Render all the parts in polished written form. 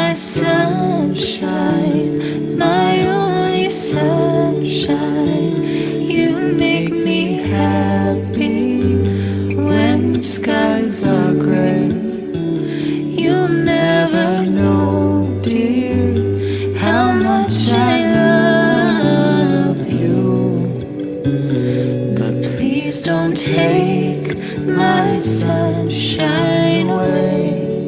my sunshine, my only sunshine. You make me happy when skies are gray. You'll never know, dear, how much I love you. But please don't take my sunshine away.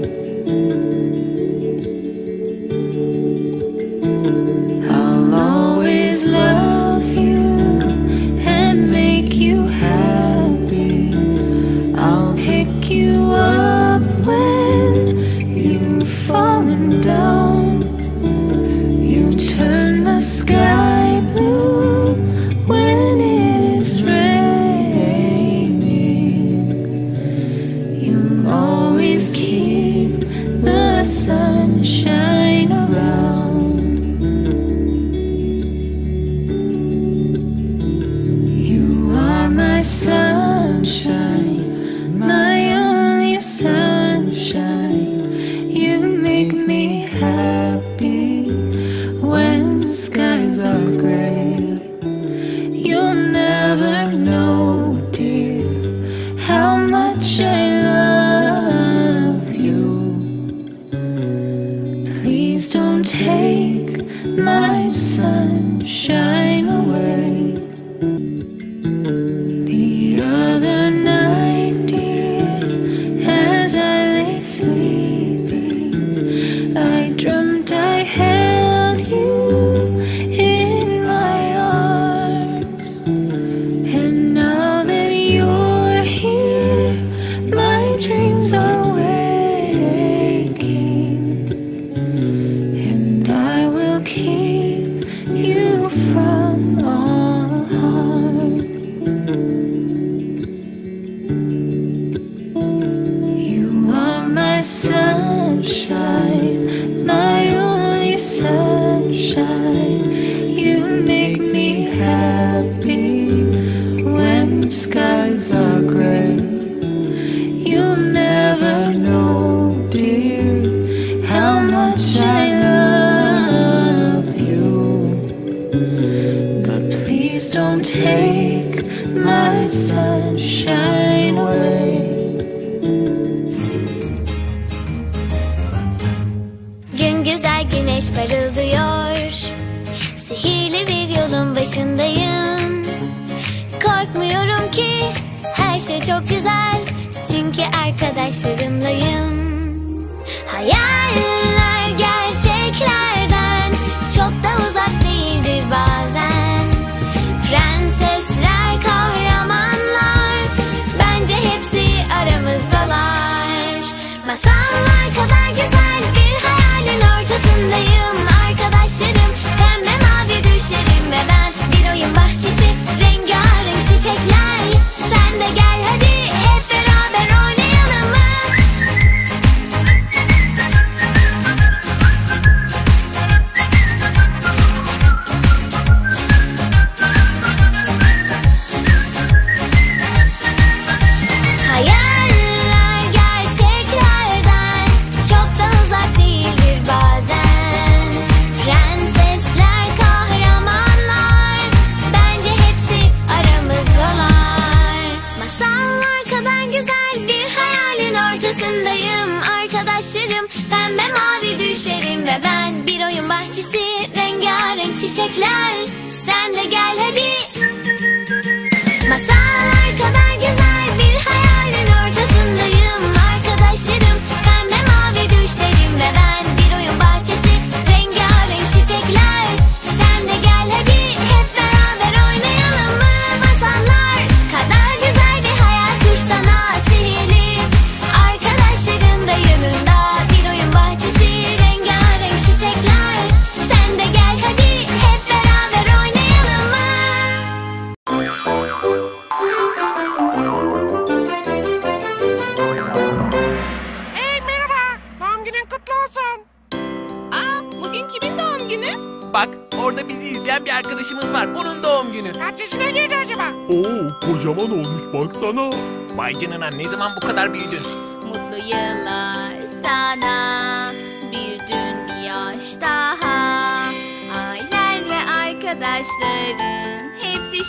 I'll always love you and make you happy. I'll pick you up when you've fallen down. You turn the sky blue when it is raining. You'll always keep the sunshine around. You are my sunshine, my only sunshine. You make me happy when skies are gray. You'll never know, dear, how much I love you. Please don't take my sunshine away. The other night, dear, as I lay sleeping, I dreamt I held you in my arms. And now that you're here, my dreams are waking. And I will keep you from all harm. You are my sunshine, my only sunshine. You make me happy when skies are gray. You'll never know, dear, how much I love you. But please don't take my sunshine away. Gün güzel, güneş parıldıyor. Sihirli bir yolun başındayım. Korkmuyorum ki her şey çok güzel, çünkü arkadaşlarımlayım. Hayaller gerçeklerden çok da uzak değildir bazen. Prensesler, kahramanlar, bence hepsi aramızdalar. Masallar kadar güzel bir hayalin ortasındayım. Arkadaşlarım, pembe mavi düşlerim ve ben bir oyun bahçesi, rengarenk çiçekler. Sen de gel hadi, hep beraber oynayalım mı? Hayaller gerçeklerden çok da uzak değildir bazen. Prensesler, kahramanlar, bence hepsi aramızdalar. Masallar kadar güzel bir hayalin ortasındayım. Arkadaşlarım, pembe mavi düşlerim ve ben bir oyun bahçesi, rengarenk çiçekler. Sen de gel hadi. Masallar kadar güzel bir hayalin ortasındayım. Arkadaşlarım, pembe mavi düşlerim ve ben bir oyun bahçesi, rengarenk çiçekler. Sen de gel hadi, hep beraber oynayalım mı? Masallar kadar güzel bir hayal kursana, sihirli. Arkadaşların da yanında, bir oyun bahçesi, rengarenk çiçekler. Sen de gel hadi, hep beraber oynayalım mı? Merhaba, doğum günün kutlu olsun. Bugün kimin doğum günü? Bak, orada bizi izleyen bir arkadaşımız var. Onun doğum günü. Kaç yaşına girdi acaba? Oo, kocaman olmuş baksana. Vay canına, ne zaman bu kadar büyüdün? Mutlu yıllar sana, büyüdün bir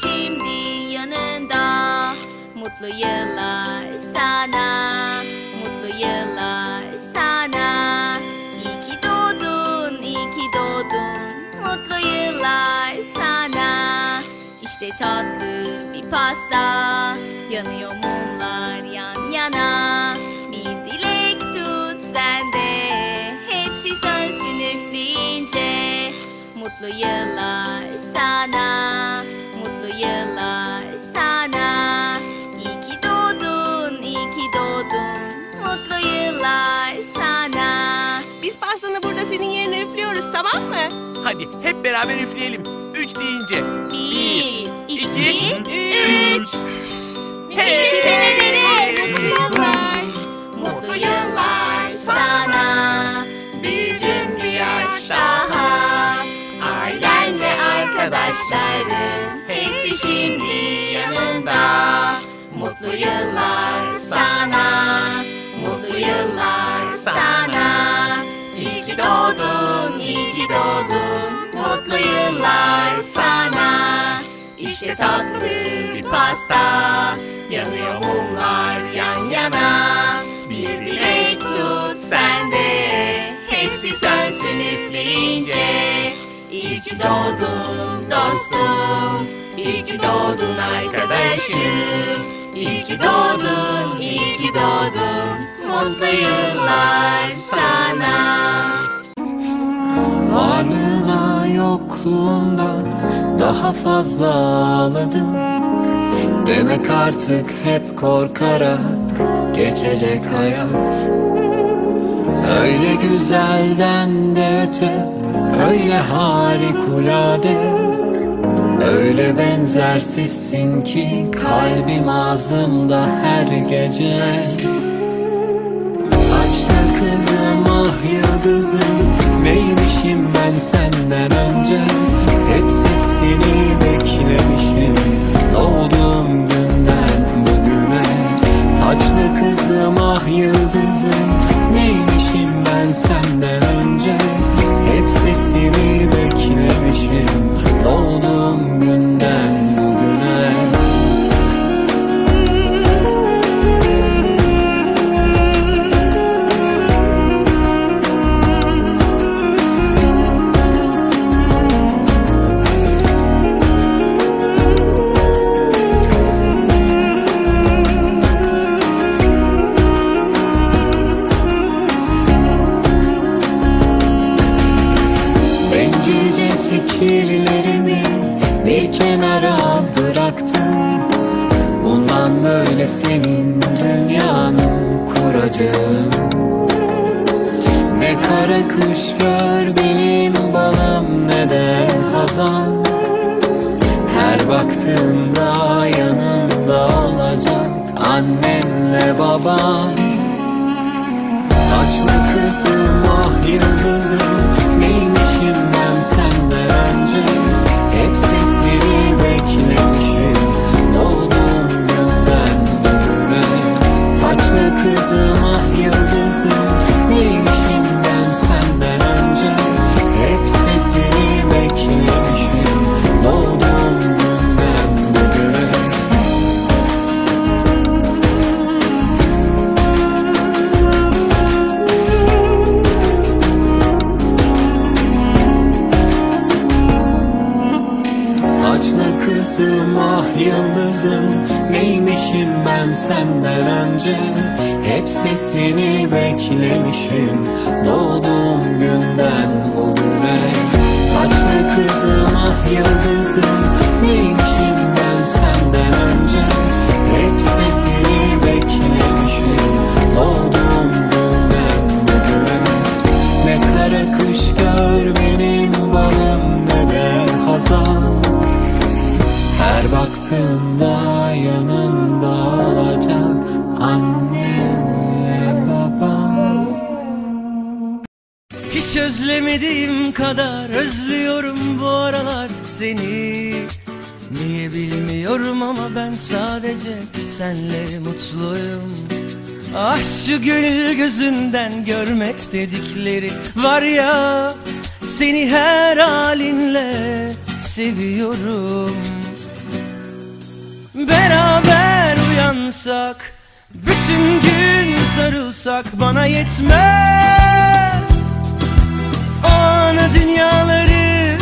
şimdi yanında. Mutlu yıllar sana, mutlu yıllar sana. İyi ki doğdun, iyi ki doğdun. Mutlu yıllar sana. İşte tatlı bir pasta, yanıyor mumlar yan yana. Bir dilek tut sen de, hepsi sönsün üfleyince. Mutlu yıllar sana, mutlu yıllar sana. İyi ki doğdun, iyi ki doğdun. Mutlu yıllar sana. Biz pastanı burada senin yerine üflüyoruz, tamam mı? Hadi hep beraber üfleyelim. 3 deyince. 1, 2, 3. 3. Hey! Mutlu yıllar. Mutlu yıllar sana. Büyüdün bir yaş daha. Ailen ve arkadaşların hepsi şimdi yanında. Mutlu yıllar sana. Mutlu yıllar sana. İyi ki doğdun, iyi ki doğdun. Mutlu yıllar sana. İşte tatlı bir pasta, yanıyor mumlar yan yana. Bir dilek tut sen de, hepsi sönsün üfleyince. İyi ki doğdun dostum, iyi ki doğdun arkadaşım. İyi ki doğdun, iyi ki doğdun. Mutlu yıllar sana. Varlığına yokluğundan daha fazla ağladım. Demek artık hep korkarak geçecek hayat. Öyle güzelden de öte, öyle harikulade, öyle benzersizsin ki kalbim ağzımda her gece. Taçlı kızım ah yıldızım, neymişim ben senden önce. Hep seni beklemişim doğduğum günden bugüne. Taçlı kızım ah yıldızım, neymişim ben senden önce. Hep seni beklemişim doğduğum günden bugüne. Bencilce fikirlerimi bir kenara bıraktım. Bundan böyle senin dünyanı kuracağım. Ne kara kış gör benim balım, ne de hazan. Her baktığında yanında olacak annenle baban. Taçlı kızım ah yıldızım, neymişim ben senden önce. Hep seni beklemişim doğduğum günden bugüne. Taçlı kızım ah yıldızım, neymişim ben senden önce. Hep seni beklemişim doğduğum günden bugüne. Taçlı kızım ah yıldızım, neymişim ben senden önce. Hep seni beklemişim doğduğum günden bugüne. Taçlı kızım ah yıldızım, neymişim ben senden önce. Hep seni beklemişim doğduğum günden bugüne. Ne kara kış gör benim balım, ne de hazan. Her baktığında yanında olacak annemle babam. Hiç özlemediğim kadar özlüyorum bu aralar seni. Niye bilmiyorum ama ben sadece senle mutluyum. Ah şu gönül gözünden görmek dedikleri var ya, seni her halinle seviyorum. Beraber uyansak, bütün gün sarılsak bana yetmez. O ana dünyaları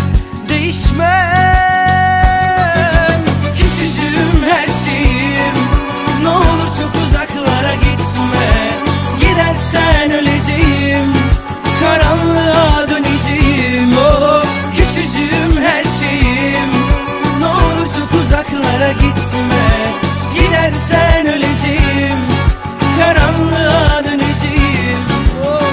değişmem. Küçücüğüm her şeyim, ne olur çok uzaklara gitme. Gidersen öleceğim, karanlığa döneceğim. Oh, küçücüğüm her şeyim, ne olur çok uzaklara gitme. Gidersen öleceğim, karanlığa döneceğim. Oh.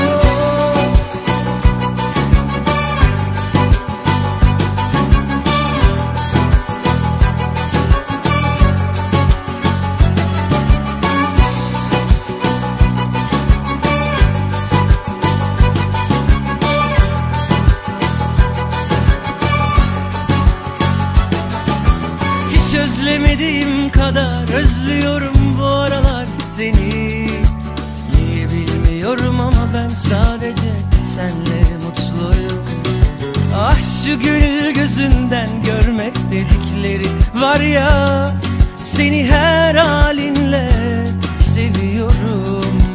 Hiç özlemediğim kadar özlüyorum bu aralar seni. Niye bilmiyorum ama ben sadece senle mutluyum. Ah şu gönül gözünden görmek dedikleri var ya, seni her halinle seviyorum.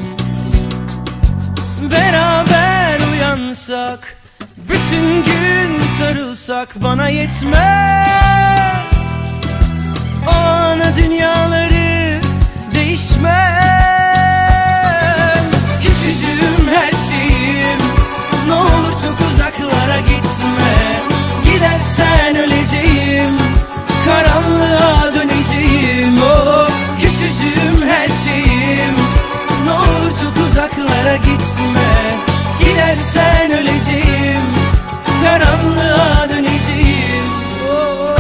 Beraber uyansak, bütün gün sarılsak bana yetmez. O ana dünyaları değişmem. Küçücüğüm her şeyim, ne olur çok uzaklara gitme. Gidersen öleceğim, karanlığa döneceğim. Oh, küçücüğüm her şeyim, ne olur çok uzaklara gitme. Gidersen öleceğim, karanlığa döneceğim. Oh.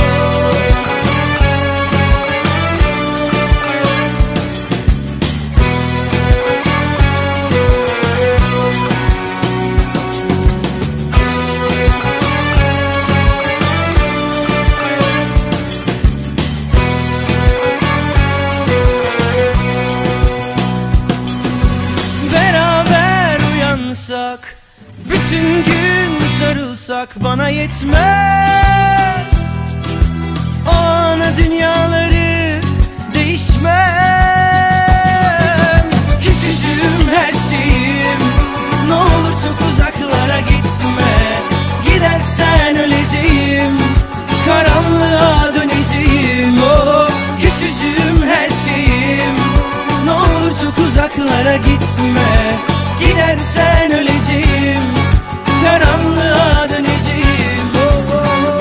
Bütün gün sarılsak bana yetmez. O ana dünyaları değişmem. Küçücüğüm her şeyim, ne olur çok uzaklara gitme. Gidersen öleceğim, karanlığa döneceğim. Oh, küçücüğüm her şeyim, ne olur çok uzaklara gitme. Gidersen öleceğim, karanlığa döneceğim. Oh, oh, oh,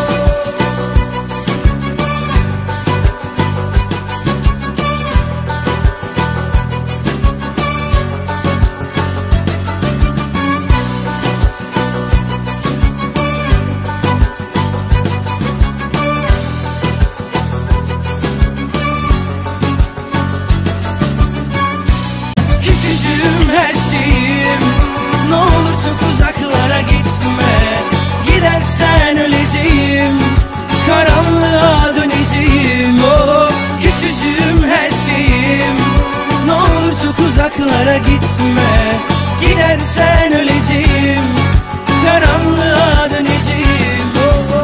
küçücüğüm her şeyim, ne olur çok uzaklara gitme. Gidersen öleceğim, karanlığa döneceğim. Oh, küçücüğüm her şeyim, ne olur çok uzaklara gitme. Gidersen öleceğim, karanlığa döneceğim. Oh, oh,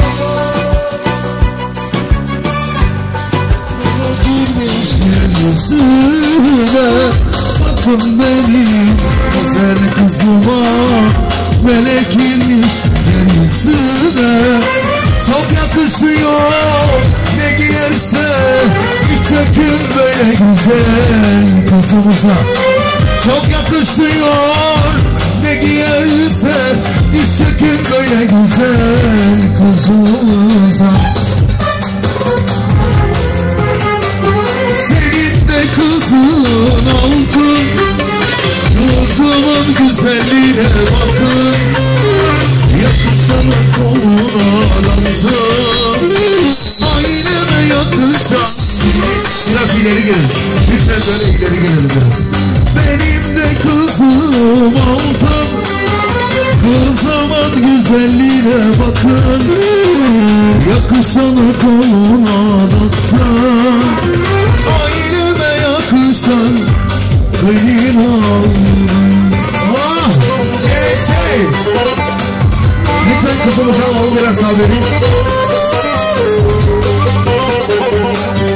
oh. Bakın benim güzel kızıma, melek inmiş yeryüzüne. Çok yakışıyor ne giyerse, bir çekin böyle güzel kızımıza. Çok yakışıyor ne giyerse, bir çekin böyle güzel kızımıza. Senin de kızın altın, kızımın güzelliğine bakın. Yakışanın koluna lazım, aileme yakışan. Biraz ileri gelin, lütfen böyle ileri gelelim biraz. Benim de kızım altın, kızımın güzelliğine bakın. Yakışanın koluna lazım, aileme yakışan. Ah, lütfen kızımıza alalım biraz daha verin.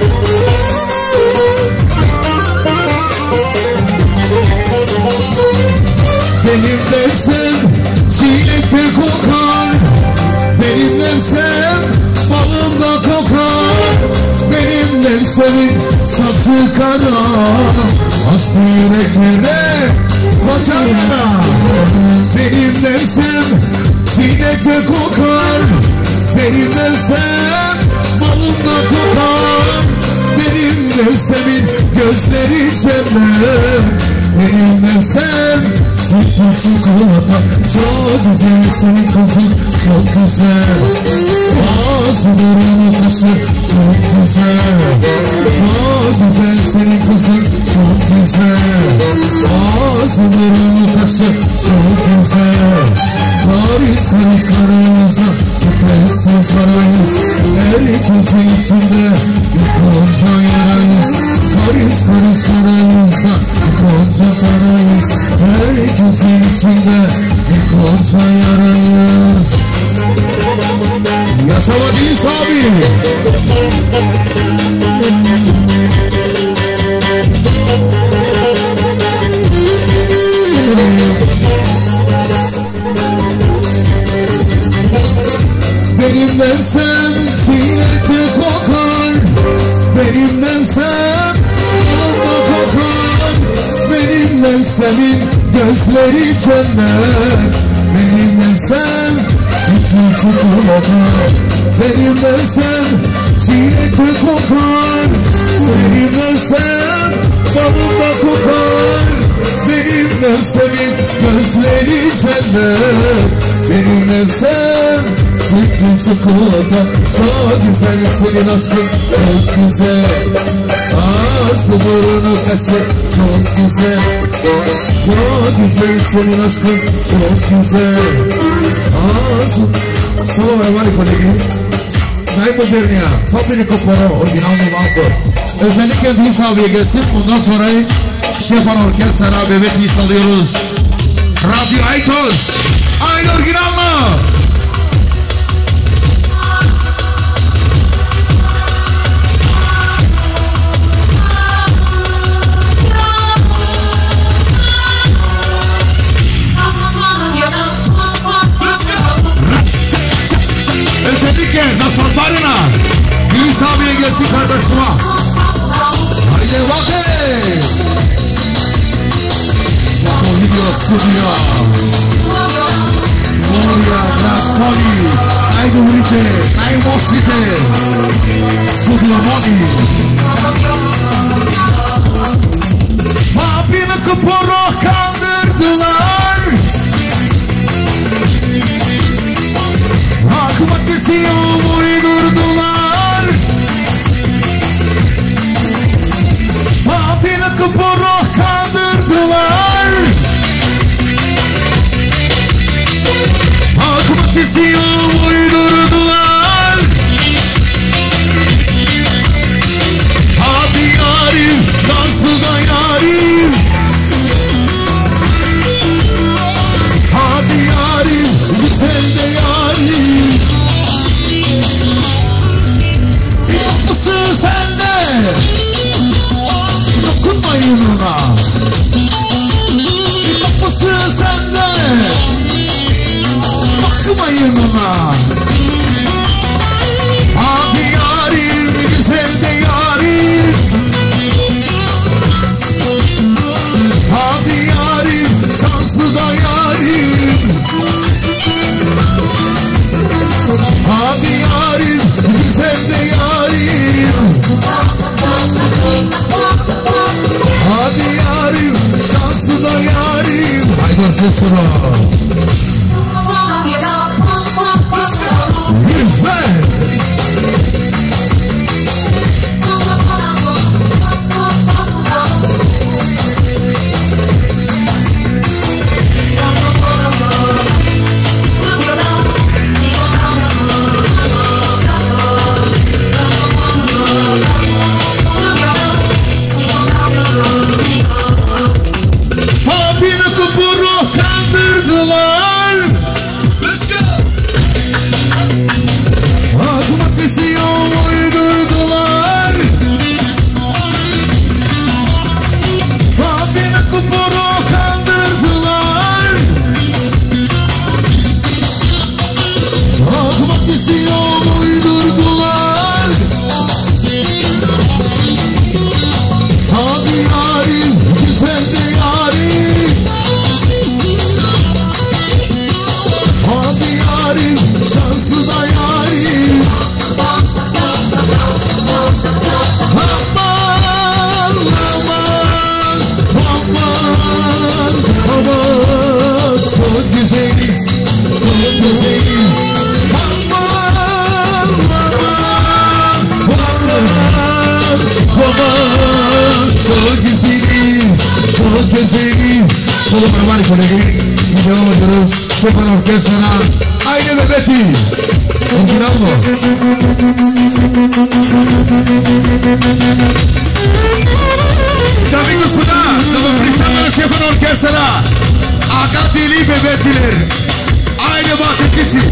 Benim dersem çiğnekte kokar, benim dersem balımda kokar. Benim dersemin saçı kara, açtı yüreklere koçana. Benim dersem çiğnekte kokar, benim dersem balımda kokar. Benim dersemin gözleri cennet, benim dersem sütlü çikolata. Çok güzel senin kızın, çok güzel. Ağzı burnu kaşı çok güzel. Çok güzel senin kızın, çok güzel. Ağzı burnu kaşı çok güzel. Karis karis karamıza tüplesin karayız. Her ikisi içinde bir konca yarayız. Karis karis karamıza bir konca karayız. Her ikisi içinde bir konca yarayız. Yaşamadıyız abi. Benim dersem çiğnekte kokar, benim dersem balımda kokar. Benim dersemin gözleri cennet, benim dersem sütlü çikolata. Benim dersem çiğnekte kokar, benim dersem balımda kokar. Benim dersemin gözleri cennet, benim dersem sütlü çikolata. Çok güzel senin aşkın, çok güzel. Ağzı burnu kaşı çok güzel. Çok güzel senin aşkın, çok güzel. Ağzı. Solo vari colleghi, Najmodernia, Fabrico Poro, orijinal Novambo. Özellikle Dils abiye gelsin. Ondan sonra Şefan Orkestra Bebek Dils alıyoruz. Radyo Aytos, aynı orijinal mı? Özellikle Zasatlarına Dils abiye gelsin kardeşime. Haydi bakayım. Video studio Gloria Napoli Najdu Urite Najmosite Studio Modi Papini kupuru kandırdılar, akımat kesiyor uydurdular. Papini kupuru kandırdılar, akımat kesiyor uydurdular. Hadi yarim, dansı da yarim. Hadi yarim, güzel de yarim. Bir kapısı sende, dokunma yununa. Bir kapısı sende, bakma yununa. Hadi yarim, güzel de yarim. Hadi yarim, şanslı da yarim. Hadi yarim, güzel de yarim. Hadi yarim, şanslı da yarim. Haydi orkestra. Papini kupuru kandırdılar, akımat kesiyor uydurdular. Papini kupuru kandırdılar, çok güzeliz, çok güzeliz. Aman, çok güzeliz, çok güzeliz. Solo Barbar Kolegi, devam ediyoruz. Şoför Orkestra'na, Aile ve Betty. Continuamos. Amigos Puna, nos prestamos a Şoför Orkestra'na. Akatili ve Betty'ler. Aile Batıkisi.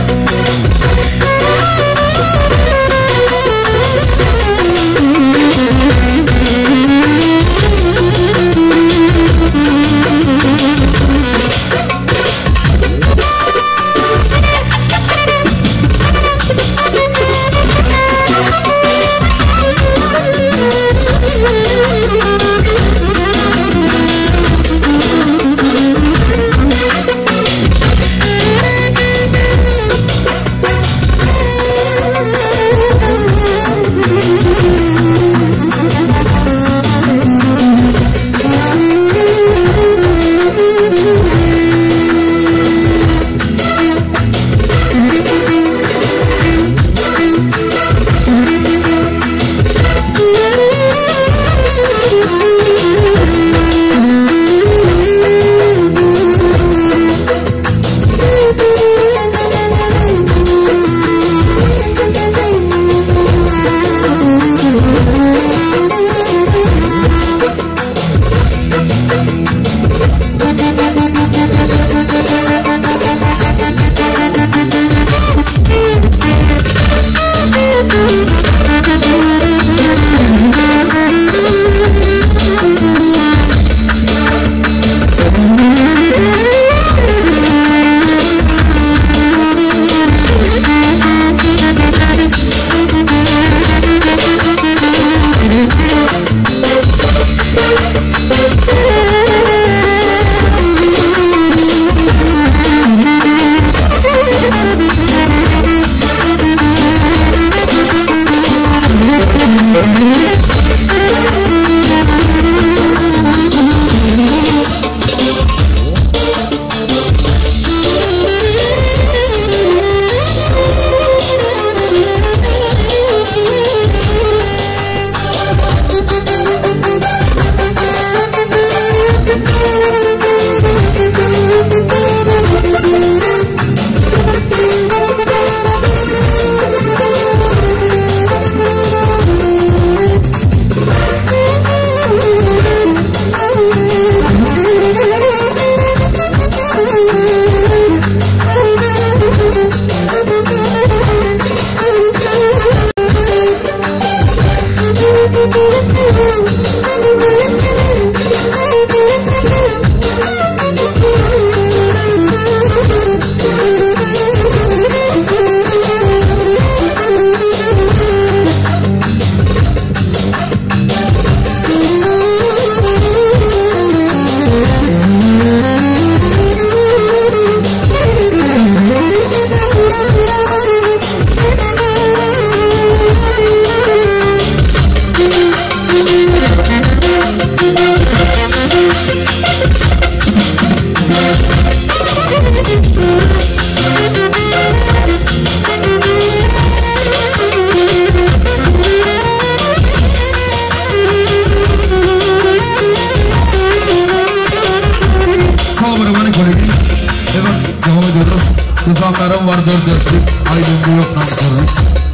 Kızanlarım var dört dörtlük, aydınlığı yok namkörlük.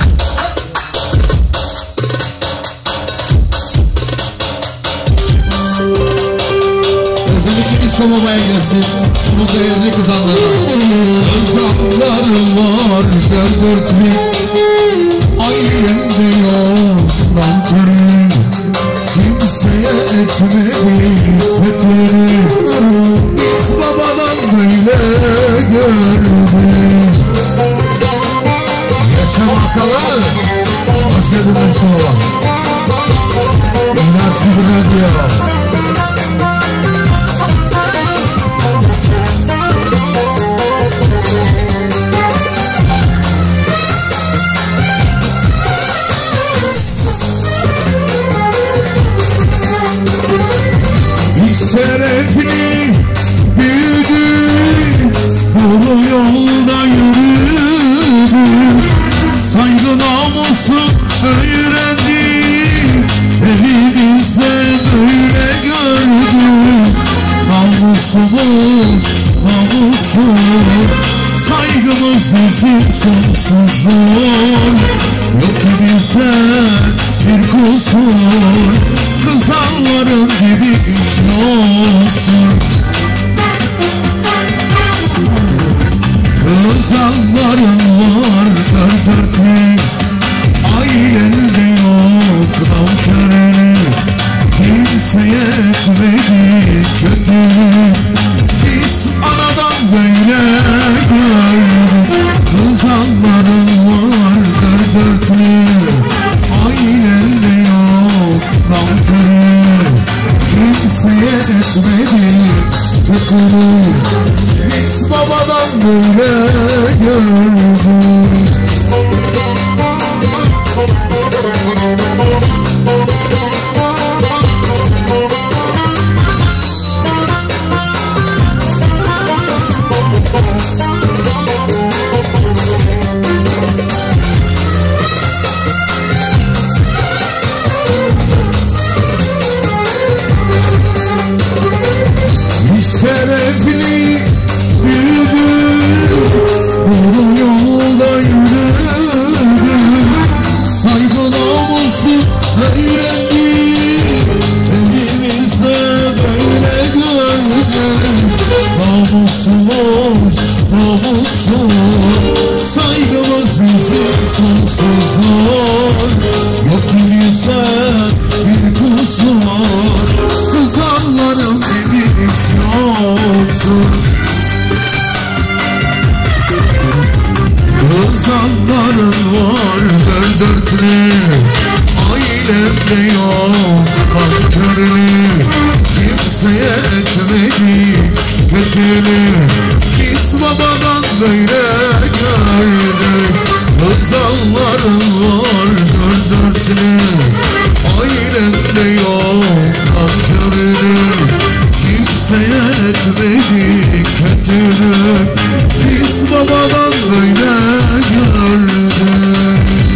Özellikle disco babaya gelsin, bu değerli kızanlarım. Kızanlarım var dört dörtlük, aydınlığı yok namkörlük. Kimseye etmedi fethini, biz babadan böyle gördük. Yaşa bakalım, hoş geldiniz baba. İnanç gibi diyor. Şerefli büyüdü Namusumuz, namusumuz, saygımız bizim sonsuzdur. Yok ki bizden bir kusur, kızanların gibi hiç yoktur. Kızanların var dörtlü, ailende yok navkörü. Kimseye etmedi kötü, biz anadan böyle gördük. Kızanların var dörtlü, ailende yok navkörü. Kimseye etmedi kötü, biz babadan böyle gördük. Şerefli büyüdüm, doğru yolda yürüdüm. Saygı namusu öğrendim, evimizde böyle gördüm. Namusumuz, namusumuz, saygımız bizim sonsuzdur. Yok ki bizden bir kusur, kızanlarım gibi hiç yoktur. Kızanlarım var dörtlü, ailemde yok nankörlü. Kimseye etmedi kötülük, biz babadan böyle gördük. Kızanlarım var dörtlü, ailemde yok nankörlü. Kimseye etmedi kötülük, biz babadan böyle gördük.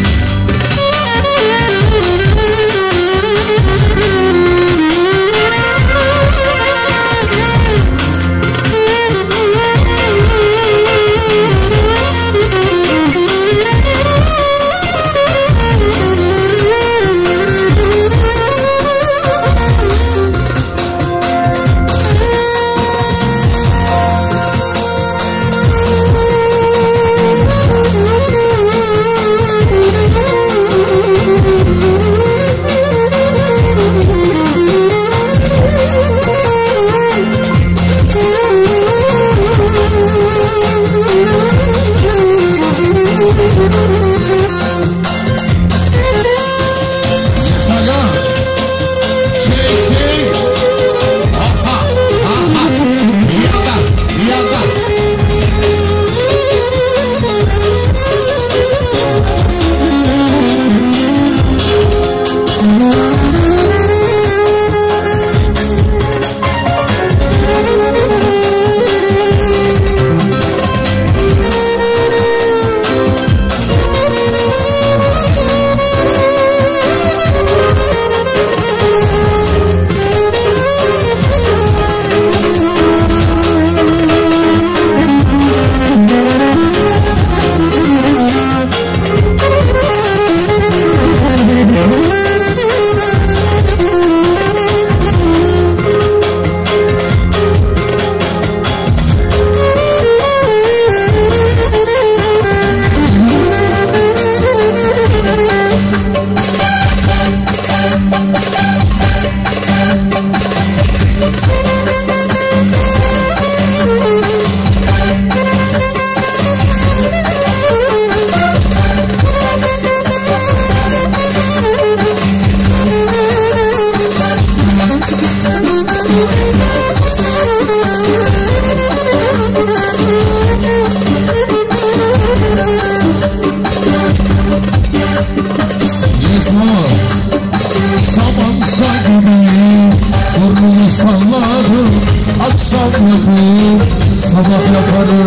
akşam yapıp sabah yaparım.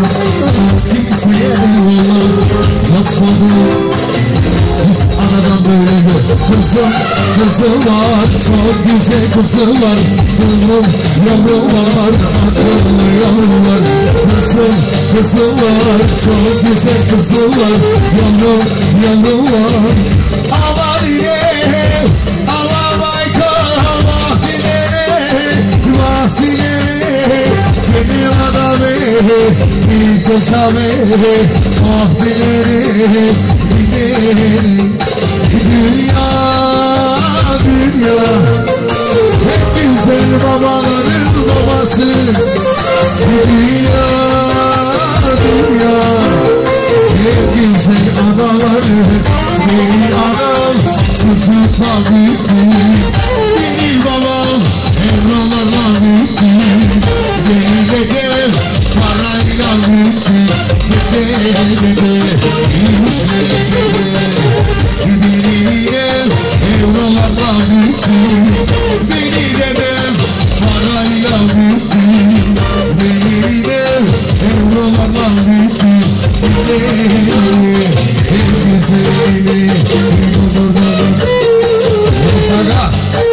Kimseye yapmadım. Biz anadan böyle kızım var, çok güzel kızım var. Kızım yavrum var, kızım var, çok güzel kızım var. Yavrum, yavrum var. Aman yine, aman bayka, vahdine, vahdine. Benim adamı, bir cesame, vahdine, dünya, dünya. Hep güzel babaların babası. Dünya, dünya. Hep güzel anaları. Benim anam sucukla büyüktü. Benim babam evralarla büyüktü. Benim dedem parayla büyüktü. Dede, işle dede. Benim evralarla büyüktü. Benim dedem parayla büyüktü. Benim evralarla büyüktü. En güzeli Saga.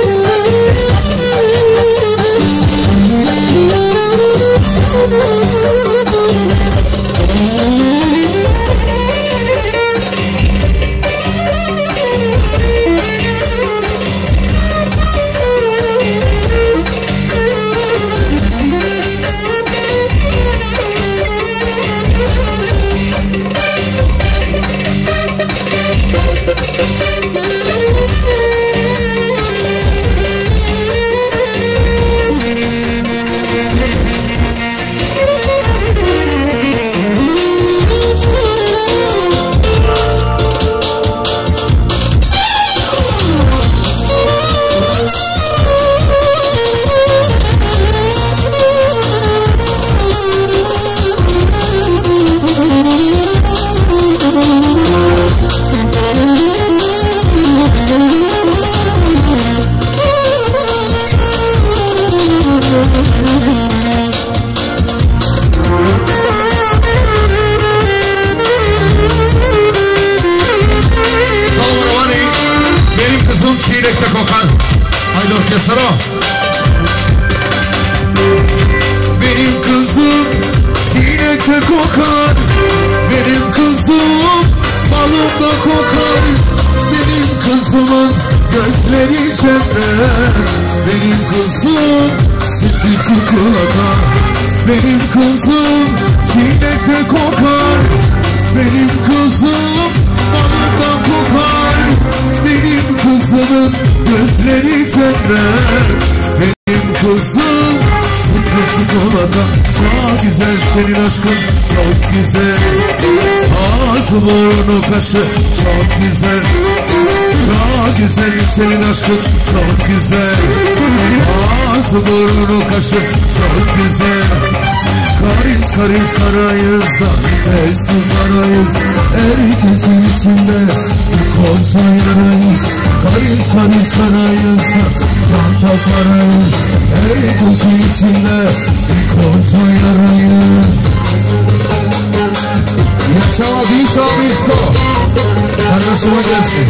Çiğnekte kokan Haydi orkestra. Benim kızım çiğnekte kokar. Benim kızım balımda kokar. Benim kızımın gözleri cennet. Benim kızım sütlü çikolata. Benim kızım çiğnekte kokar. Benim kızım balımda kokar. Benim kızımın gözleri cennet. Benim kızım sütlü çikolata. Çok güzel senin aşkın, çok güzel. Ağzı burnu kaşı, çok güzel. Çok güzel senin aşkın, çok güzel. Ağzı burnu kaşı, çok güzel. Karayız karayız karayız da Mesut karayız. Ertesi içinde koca yarayız. Karayız karayız karayız da Tanta karayız. Ertesi içinde koca yarayız. Yaşama Disa Disco kardeşime gelsin.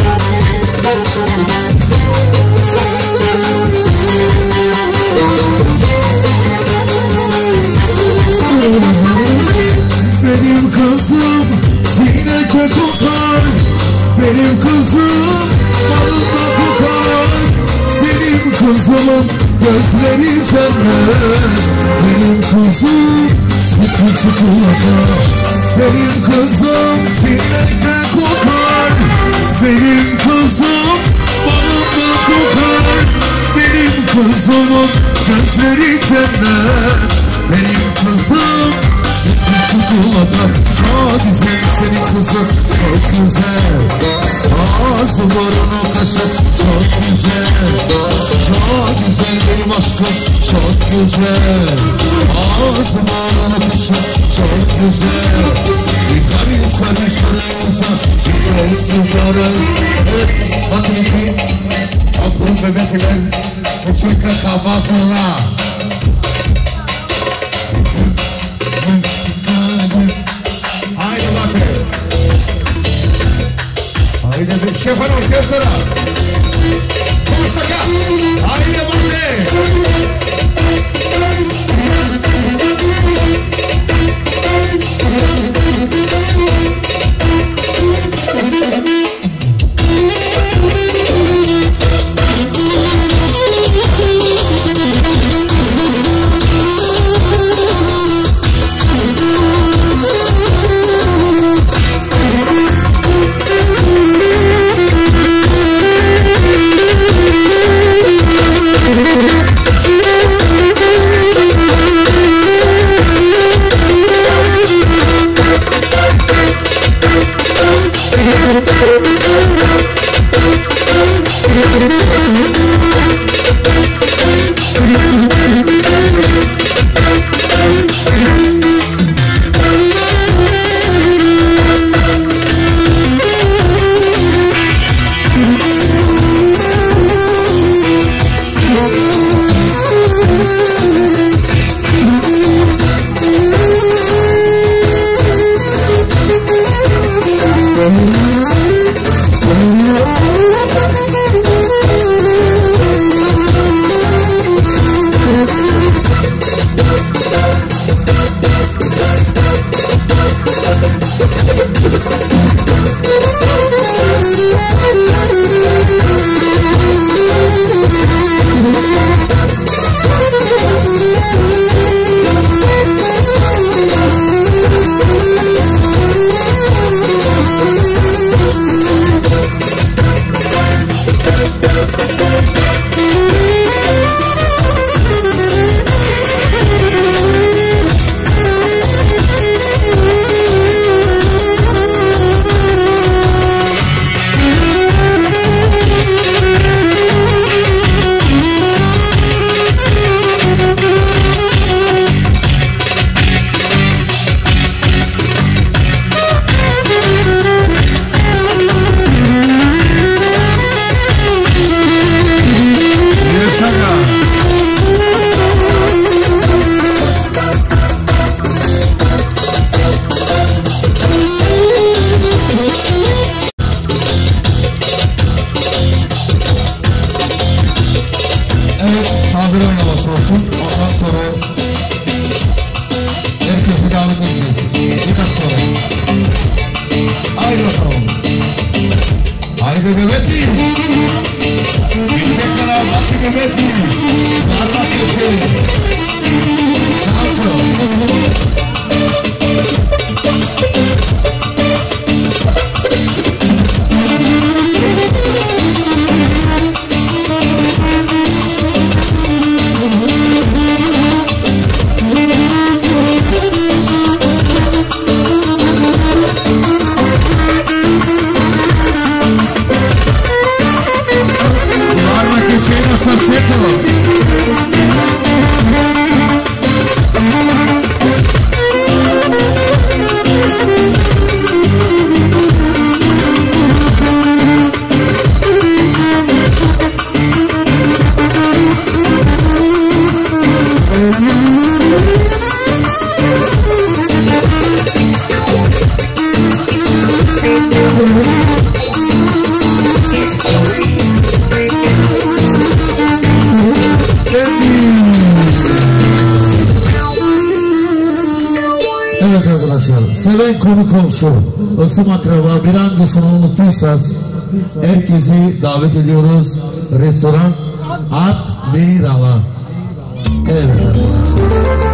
Benim kızım çiğnekte kokar. Benim kızım balımda kokar. Benim kızımın gözleri cennet. Benim kızım sütlü çikolata. Benim kızım çiğnekte kokar. Benim kızım balımda kokar. Benim kızımın gözleri cennet. Benim kızım sütlü çikolata. Çok güzel senin kızın, çok güzel. Ağzı burnu kaşı, çok güzel. Çok güzel benim aşkım, çok güzel. Ağzı burnu kaşı, çok güzel. Karayız karayız karayız da Mesut karayız. Evet, bakın ki okulun bebekler bu çocuklar kafasına. Haydi bakayım. Haydi bir şefan orkestra. Konuştaka. Haydi bakayım. bebetti. Gerçekten avlaki bebetti. Parmak köşeyi. Kalço. Seven konu komşu, ısım akraba bir hangisini unuttuysanız herkesi davet ediyoruz. Restoran At Beyrava. Evet arkadaşlar.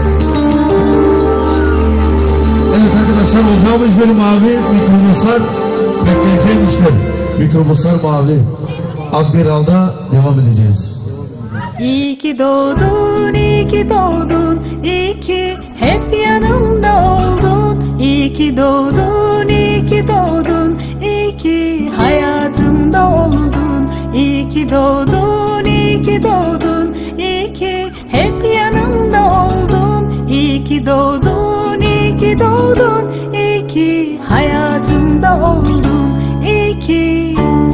Evet arkadaşlar, ocağımız benim mavi, mikrobuslar bekleyeceğim işler. Mikrobuslar mavi. At Beyrava'da devam edeceğiz. İyi ki doğdun, iyi ki doğdun, iyi ki hep yanımda oldun. İyi ki doğdun, iyi ki doğdun, iyi ki hayatımda oldun. İyi ki doğdun, iyi ki doğdun, iyi ki hep yanımda oldun. İyi ki doğdun, iyi ki doğdun, iyi ki hayatımda oldun. İyi ki.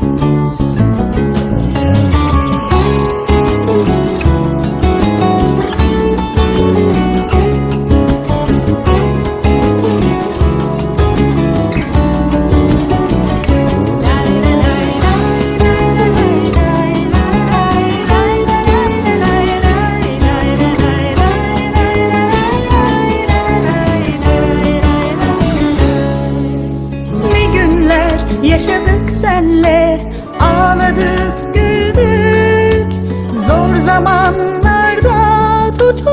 Yaşadık senle, ağladık, güldük, zor zamanlarda tutunduk.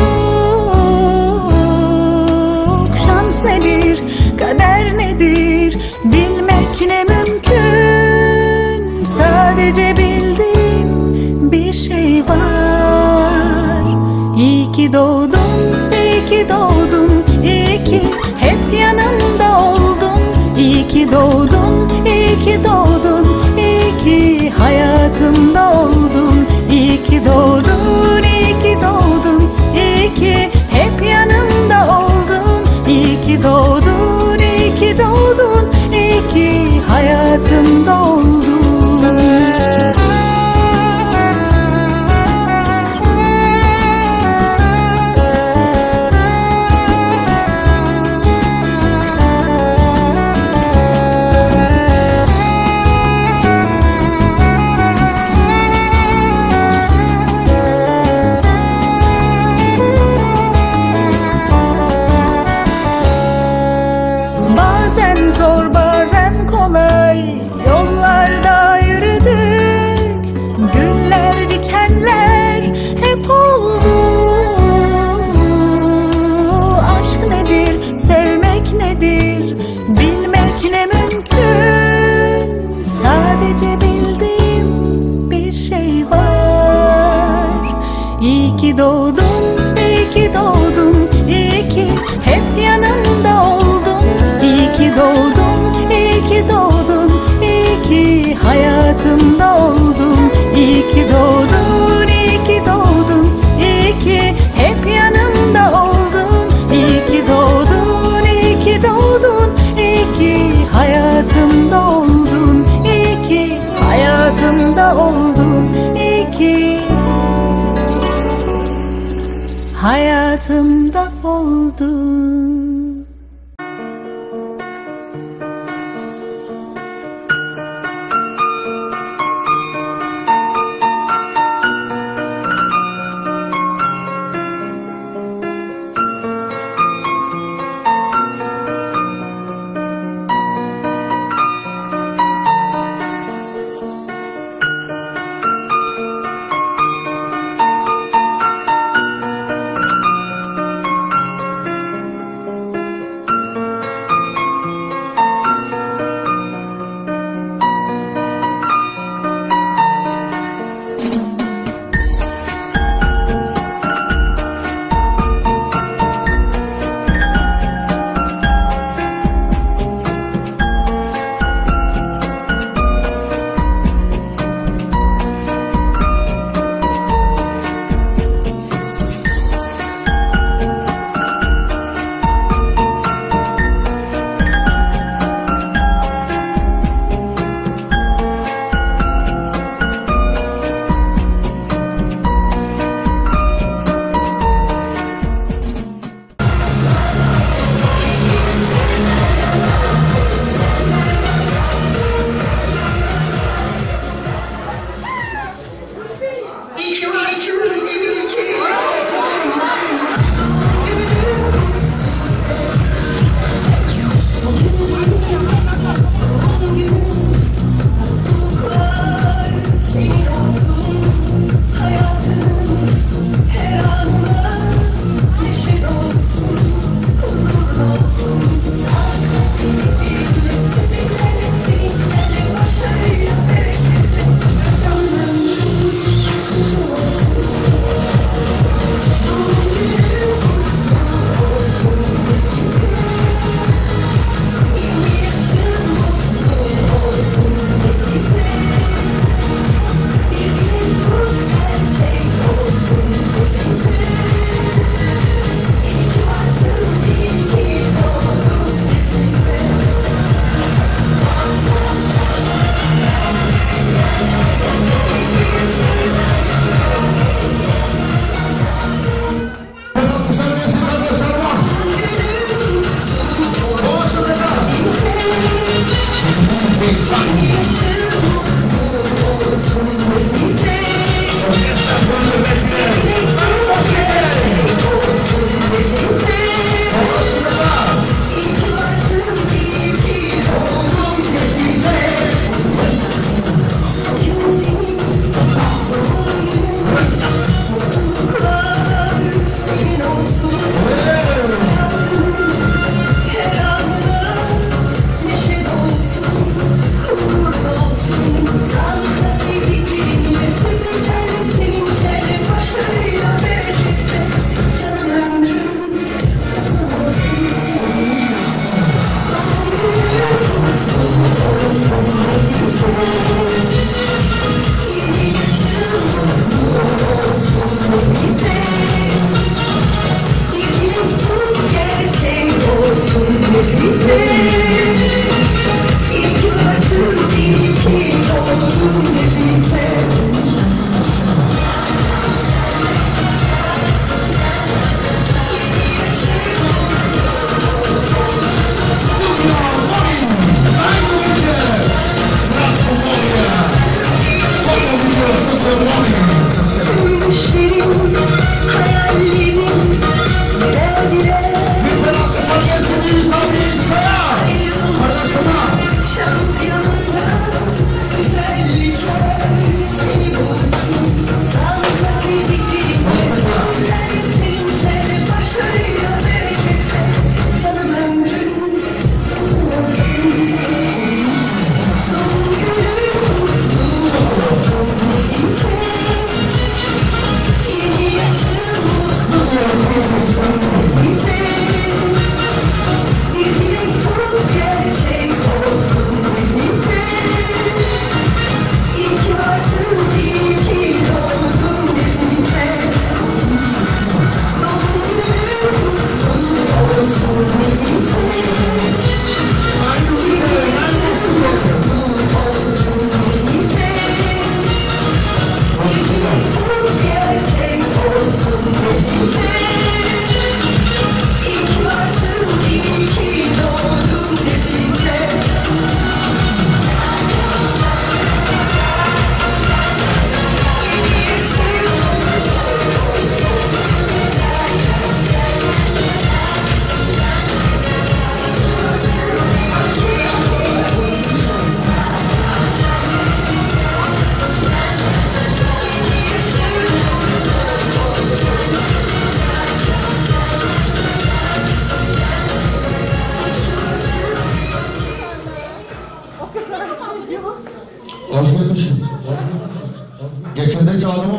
Şans nedir, kader nedir, bilmek ne mümkün. Sadece bildiğim bir şey var. İyi ki doğdun, iyi ki doğdun, iyi ki hep yanımda oldun. İyi ki doğdun, iyi ki doğdun, iyi ki hayatımda oldun. İyi ki doğdun, iyi ki doğdun, iyi ki hep yanımda oldun. İyi ki doğdun, iyi ki doğdun, iyi ki hayatımda oldun. Bazen zor, bazen kolay yollarda yürüdük. Güller, dikenler hep oldu. Aşk nedir, sevmek nedir, bilmek ne mümkün. Sadece bildiğim bir şey var. İyi ki doğdun, iyi ki doğdun, iyi ki hep yanımda oldun. İyi ki doğdun, iyi ki doğdun, iyi ki hayatımda oldun. İyi ki doğdun, iyi ki doğdun, iyi ki hep yanımda oldun. İyi ki doğdun, iyi ki doğdun, iyi ki hayatımda oldun. İyi ki hayatımda oldun, iyi ki hayatımda oldun.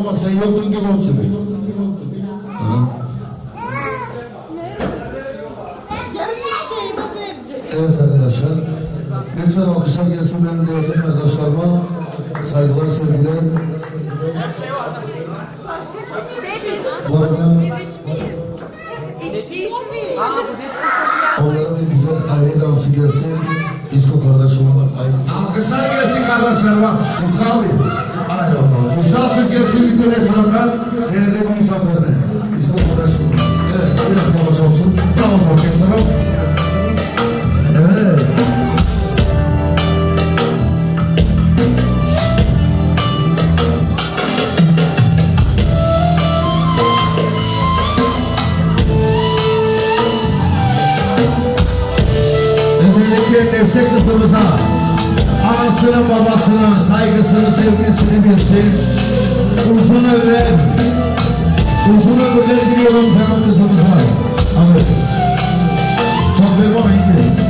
ama sen yoktun gibi olsun. Evet arkadaşlar, lütfen alkışlar gelsin benim değerli kardeşlerime. Saygılar, sevgiler. Bu arada onlara bir güzel aile dansı gelsin. İsko kardeşime alkışlar gelsin kardeşlerime. İsko abi. Hadi bakalım. Alkış gelsin bütün restoranlar. Değerli misafirlerine. İsko kardeşime. Evet, biraz yavaş olsun. Bravo orkestram. Evet. Özellikle Nefse kızımıza anasının babasının saygısını, sevgisini bilsin. Uzun ömürler diliyorum canım kızımıza. Evet. Çok vermeyin ki.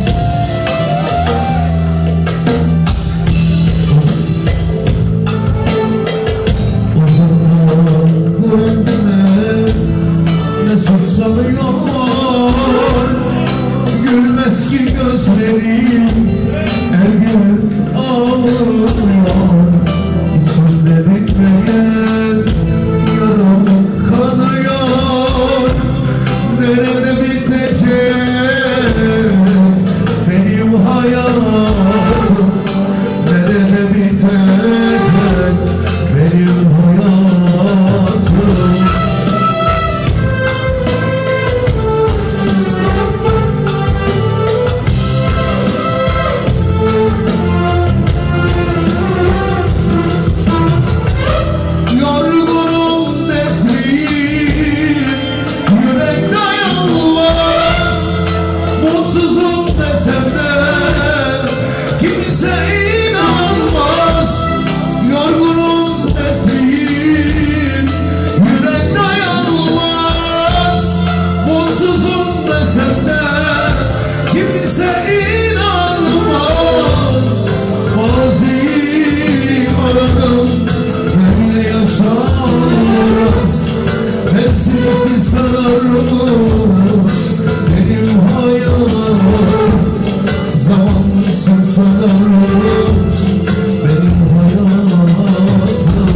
Mesut sanıyor, gülmez ki gözlerim, her gün ağlıyor. İçimde bitmeyen yaram kanıyor. Nerede bitecek benim hayatım? Nerede bitecek benim hayatım? Benim hayatım zamansız sararmış. Benim hayatım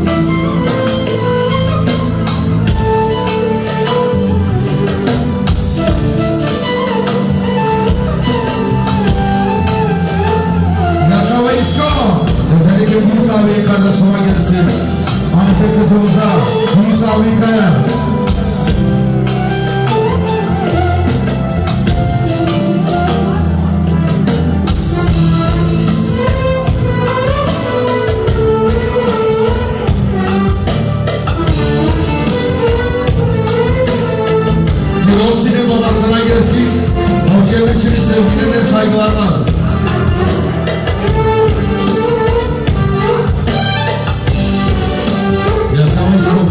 Yaşama İsko. Özellikle Gülüş abiye kardeşime gelsin. Hanife kızımıza Gülüş abiye kaya. Yolcunun babasına gelsin. Hoş gelmişsiniz sevgilerine, saygılarla. Yaşamayız bu.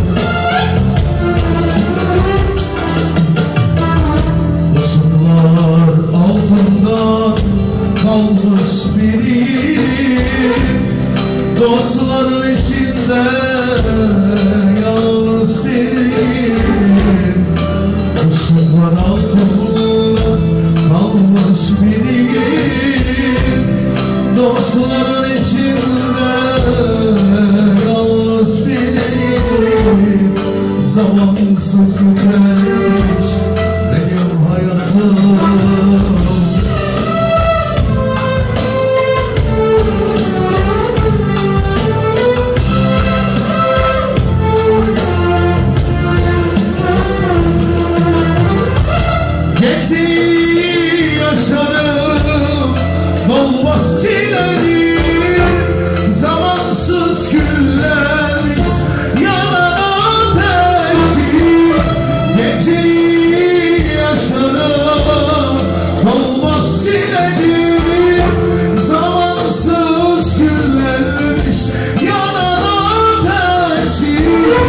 Işıklar altında kalmış biri, dostların içinde yalnız biri. Işıklar altında kalmış biri, dostların içinde yalnız biri. Zamansız güneş benim hayatım. Yaşarım olmaz çilerim, zamansız küllenmiş yanan ateşi. Geceyi yaşarım olmaz çilerim, zamansız küllenmiş yanan ateşi.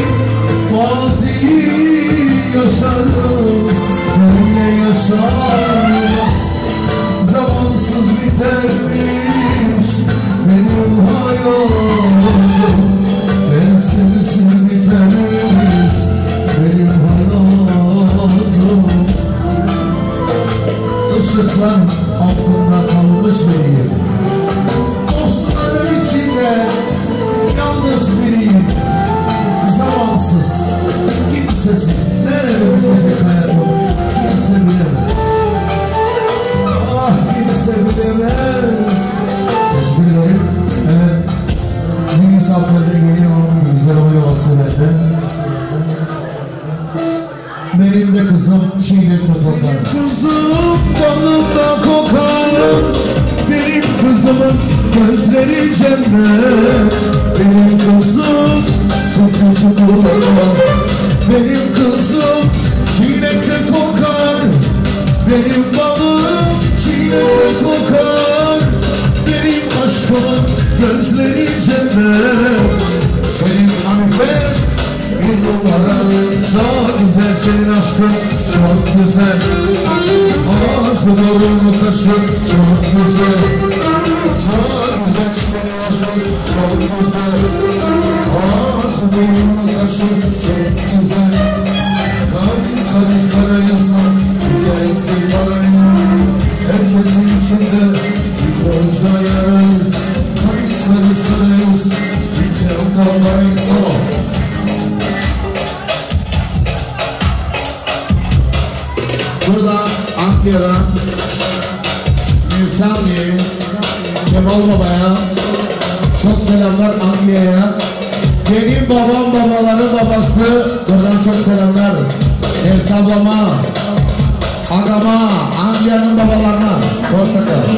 Maziyi yaşarım, yaşanmaz, zamansız bitermiş ışıklar altında kalmış biriyim. Dostların içinde yalnız biriyim. Zamansız, kimsesiz, nerede bitecek hayatım? Kimse bilemez. Ah, kimse bilemez. Esprilerim, evet. Bir saplarda geliyor, güzel oluyor aslında. Benim de kızım çiğnekte kokar. Kızım dalımda kokar. Benim kızımın gözleri cennet. Benim kızım sıkıcı kokar. Benim kızım çiğnekte kokar. Benim balım çiğnekte kokar. Benim aşkımın gözleri cennet. Senin Hanife bir numara. Çok güzel senin aşkın, çok güzel. Ağzı burnu kaşın, çok güzel. Çok güzel senin aşkın, çok güzel. Ağzı burnu kaşın, çok güzel. Kariz karayasa, gelsin karayasa. Herkesin içinde bir koca yarayız. Kariz karayasa, içerim kalmayız. Burada Ankara'da Nevsami'ye, Kemal Baba'ya çok selamlar Ankara'ya. Benim babam babaların babası, buradan çok selamlar. Nevsam ablama, agama, Ankara'nın babalarına. Hoşça kal.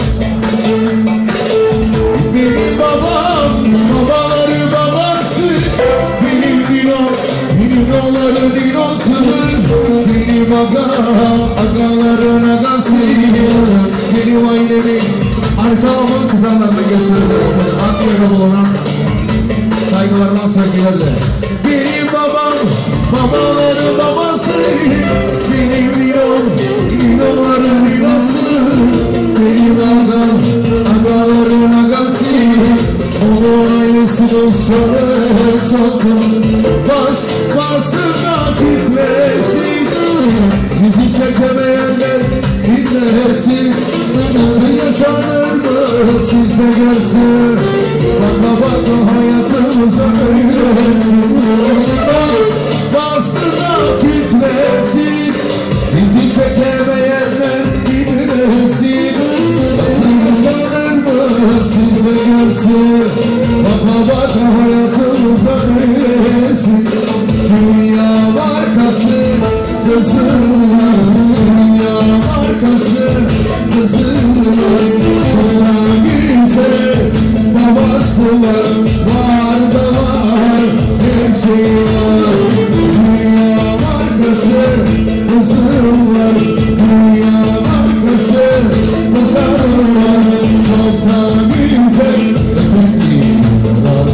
Benim babam babaları babası, benim dino, dinoları dinosu. Benim agaların agası, benim ailemin Hanife ablamın kızlarına gösteriyoruz. Ankara'da bulunan saygılarından sevgilerle. Benim babam babaları babası, benim dinoları dinosu. Benim agaların agası, onun ailesi dostları çok. Basına titresin, sizi çekemeyenler dinlesin. Nasıl yaşanır mı siz de görsün. Baka hayatımıza öğrensin. Basına titresin, sizi çekemeyenler dinlesin. Nasıl yaşanır mı siz de görsün. Baka hayatımıza öğrensin. Dünya markası kızım, dünya markası kızım. Sana güzel babası var, var da var, her şey var. Dünya markası kızım var, dünya markası kızım var. Çok da güzel efendim var.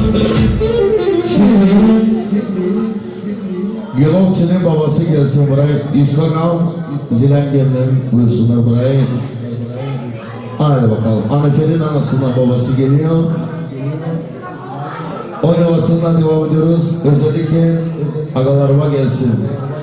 Gülofçu'nun babası gelsin buraya. İsmail Zilengerler buyursunlar buraya. Hadi bakalım. Hanife'nin anasından babası geliyor. Oynamasından devam ediyoruz. Özellikle agalarıma gelsin.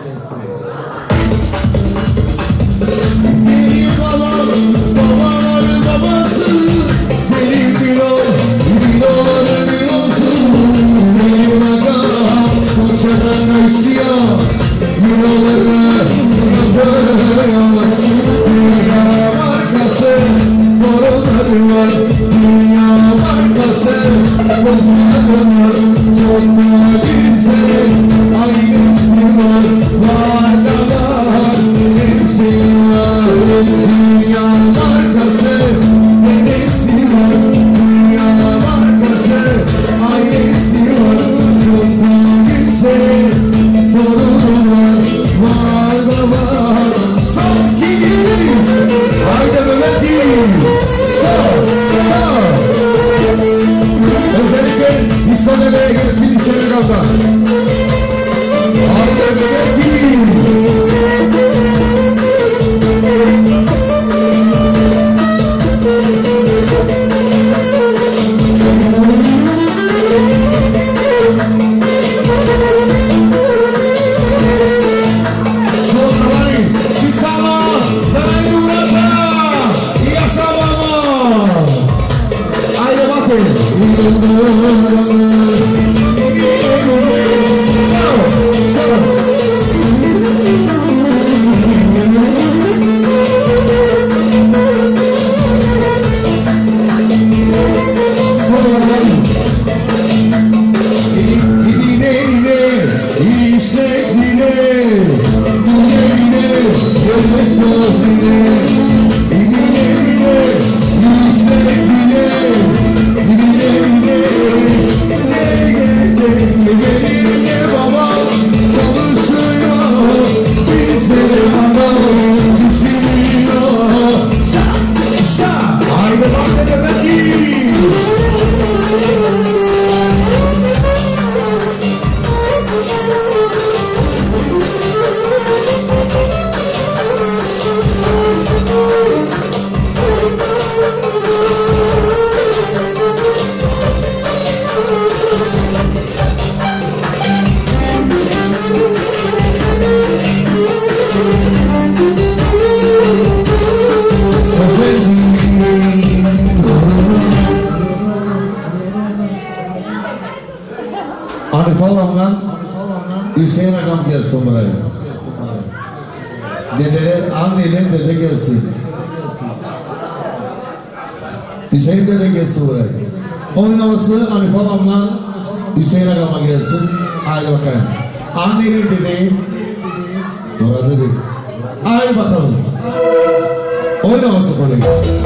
Benim babam, babaların babası. Benim diloları dilosu. Benim agam saçadan işliyor. Diloları yapıyor. Dünya markası boruları var. Dünya markası bozları var. Çok da güzel ailesi var. Hüseyin Agam gelsin buraya. Dedeler, anneyle dede gelsin. Hüseyin dede gelsin buraya. Oynaması Hanife Hanım'la Hüseyin Agam'a gelsin. Haydi bakayım. Anneyle dedeyi orada değil. Haydi bakalım. Oynaması kolayı.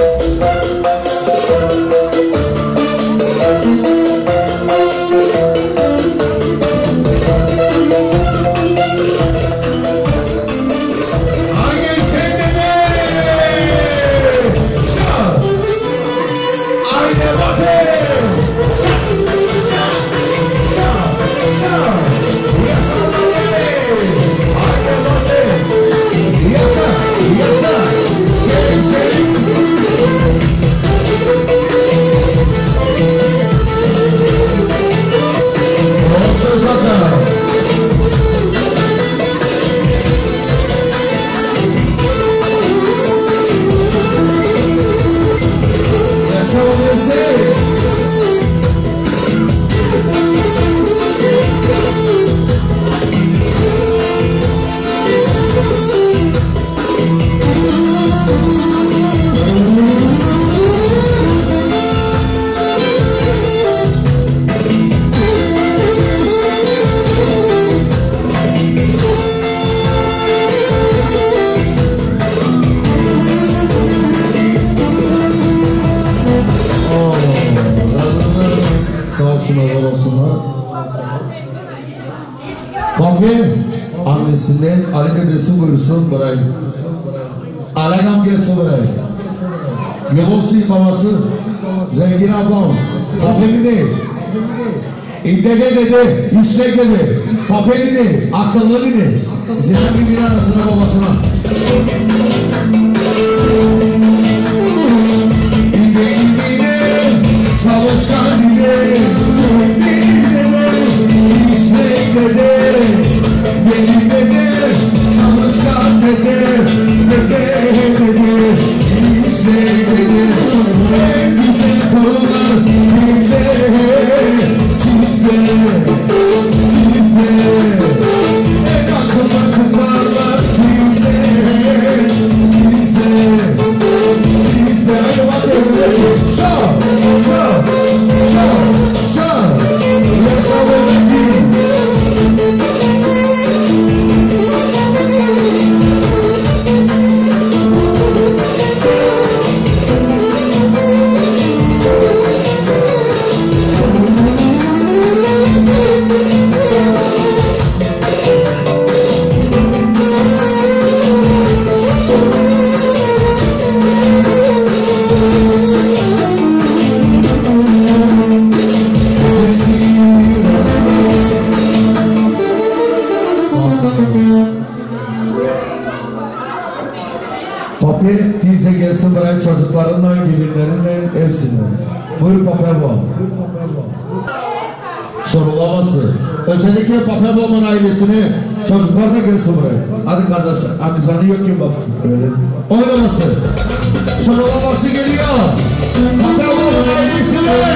Annesinden Ali dedesi buyursun burayı. Alagam gelsin burayı. Yololsun babası zengin ablam. Papelini İddede dede, yüksek dede, papelini, akıllılını Zira bir arasına babasına. İddede çalışkan dede, yüksek dede, benim dede, çalışkan dede, dede, yüksek dede, en güzel torunlar bizde, sizde, en akıllı kızarlar bizde, sizde, hadi bakayım, şah, Papel dize gelsin buraya çocuklarından, gelinlerinden, hepsinden. Buyur Papel Baba. Sorulaması. Özellikle Papel Baba'nın ailesini, çocuklar da gelsin buraya. Hadi kardeşler, akızanı yok kim baksın. Öyle. Oynaması. Sorulaması geliyor. Papel Baba'nın ailesine.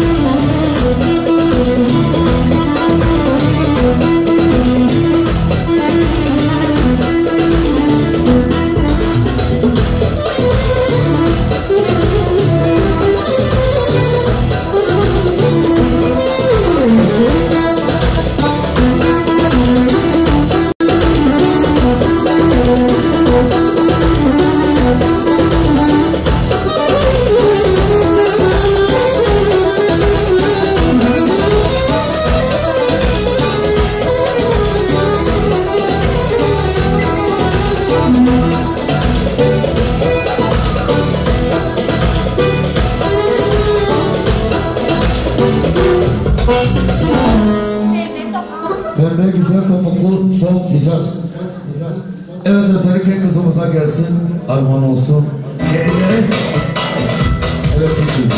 Pembe güzel topuklu sol Hicaz. Evet, özellikle kızımıza gelsin, armağan olsun. Gelinlere. Evet, peki.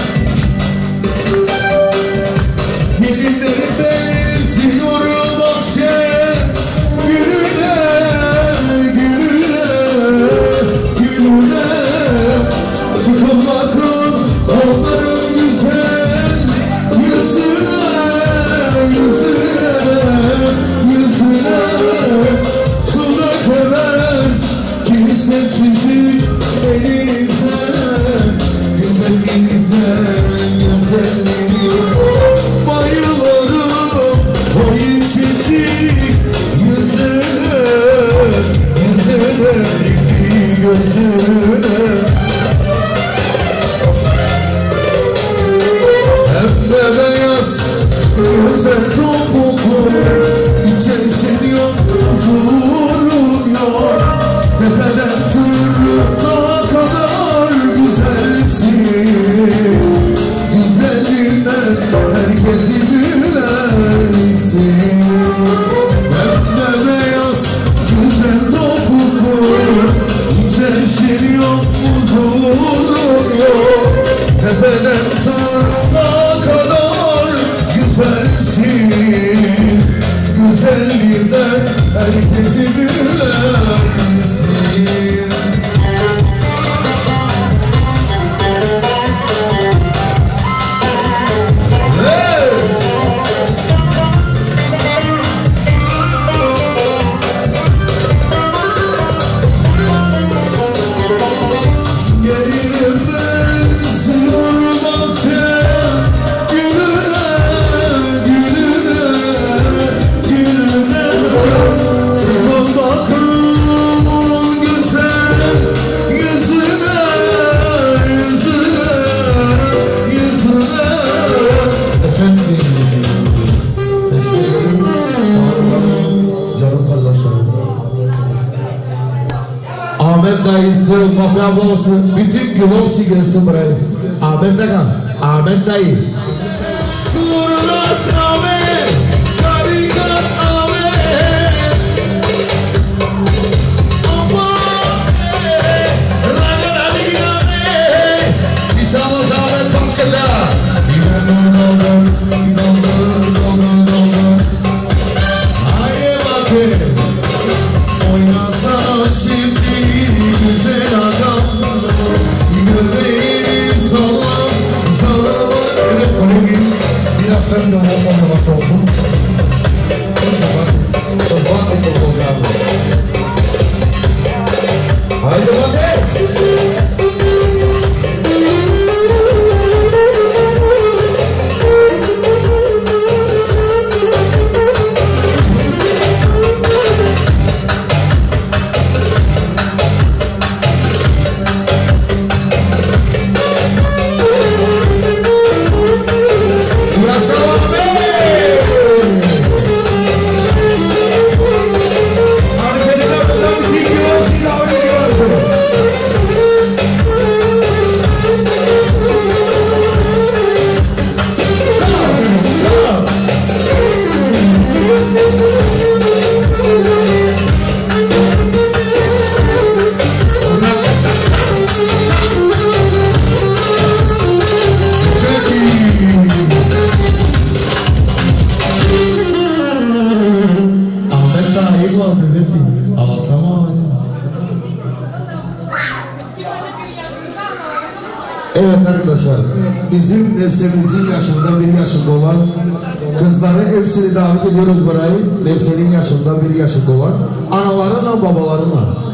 Gelinleri benziyorum akşe, gülüne, gülüne, gülüne. Çıkın bakın onların güzel yüzüne, yüzüne. sensizlik elinize, güzelliğinize, güzelliğinize bayılırım. O incecik yüzüne, yüzüne, gözüne. Pembe beyaz, güzel topuklu, içersin yok, huzurun yok. Tepeden tırnağa kadar güzelsin, güzelliğinden herkesi gülersin. Pembe beyaz, güzel topuklu, içersin yok, huzurun yok. Tepeden tırnağa kadar güzelsin, güzelliğinden herkesi gülersin. Hey! Gelirim ben sınır bahçe gülüne, gülüne, gülüne. Sıkın bakın onun güzel yüzüne, yüzüne, yüzüne. Efendim, teşekkür ederim. Canım kardeşlerim. Ahmet dayısı, Mafya babası, bütün Gülovsi gelsin buraya. Ahmet Dagan, Ahmet dayı. Kurnas Ahmet, Karikat Ahmet. Afade, Ragadani Ahmet. Spesialos Ahmet Panskada. Haydi bakın, oynasana şimdi güzel adam. Göbeğini salla, salla. Evet, oraya git. Biraz sen de olmaması olsun. Sabah olacağım. Haydi bakayım. Evet arkadaşlar, bizim Nevsemizin yaşında 1 yaşında olan kızları hepsini davet ediyoruz burayı. Nevsem'in yaşında 1 yaşında olan analarına, babalarına.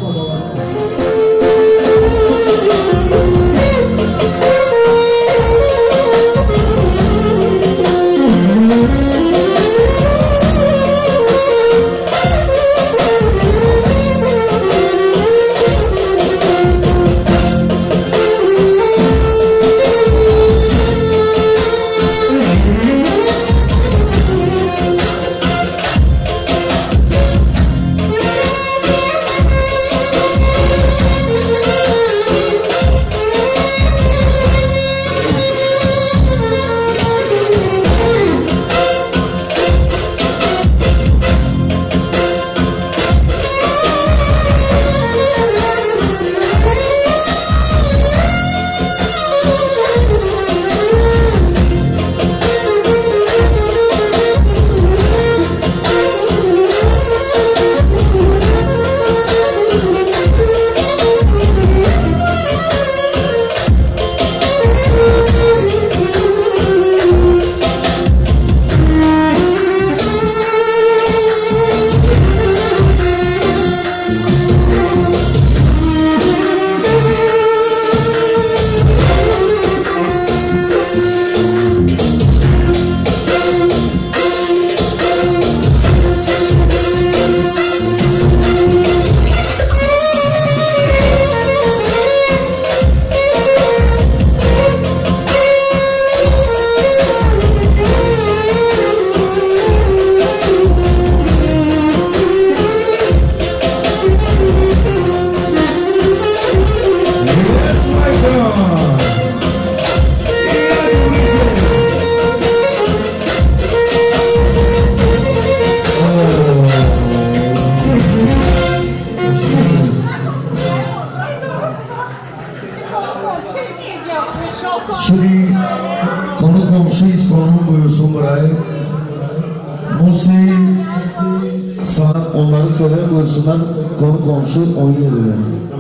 Şimdi konu komşuyuz, konum buyursun burayı. Musi, sana onları sever buyursunlar, konu komşu oynayabilir.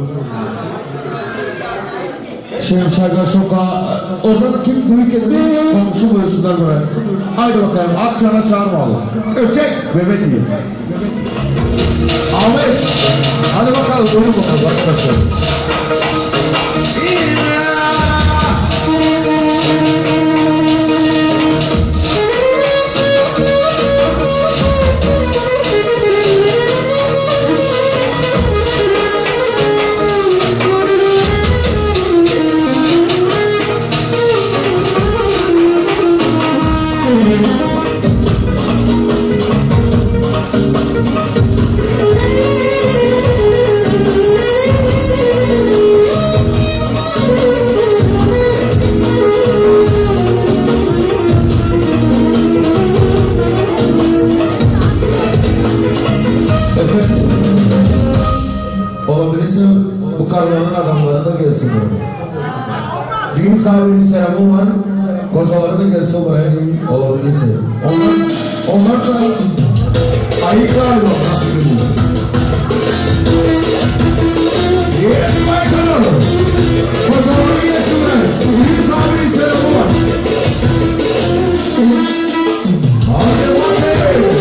Şaka şoka, oradan kim büyük edilmiş komşu buyursunlar buraya. Haydi bakayım, at çana çağırmalı. Öçek, Mehmet iyi. Ahmet, hadi bakalım, buyurun bakalım arkadaşlar. Olabilirse bu karıların adamları da gelsin buraya. Düğün sahibinin selamı var, kocaları da gelsin buraya olabilirse. Onlar da ayık galiba nasıl görüyor. Yes, Michael! Kocaları gelsin buraya. Düğün sahibinin selamı var. Hadi bakayım!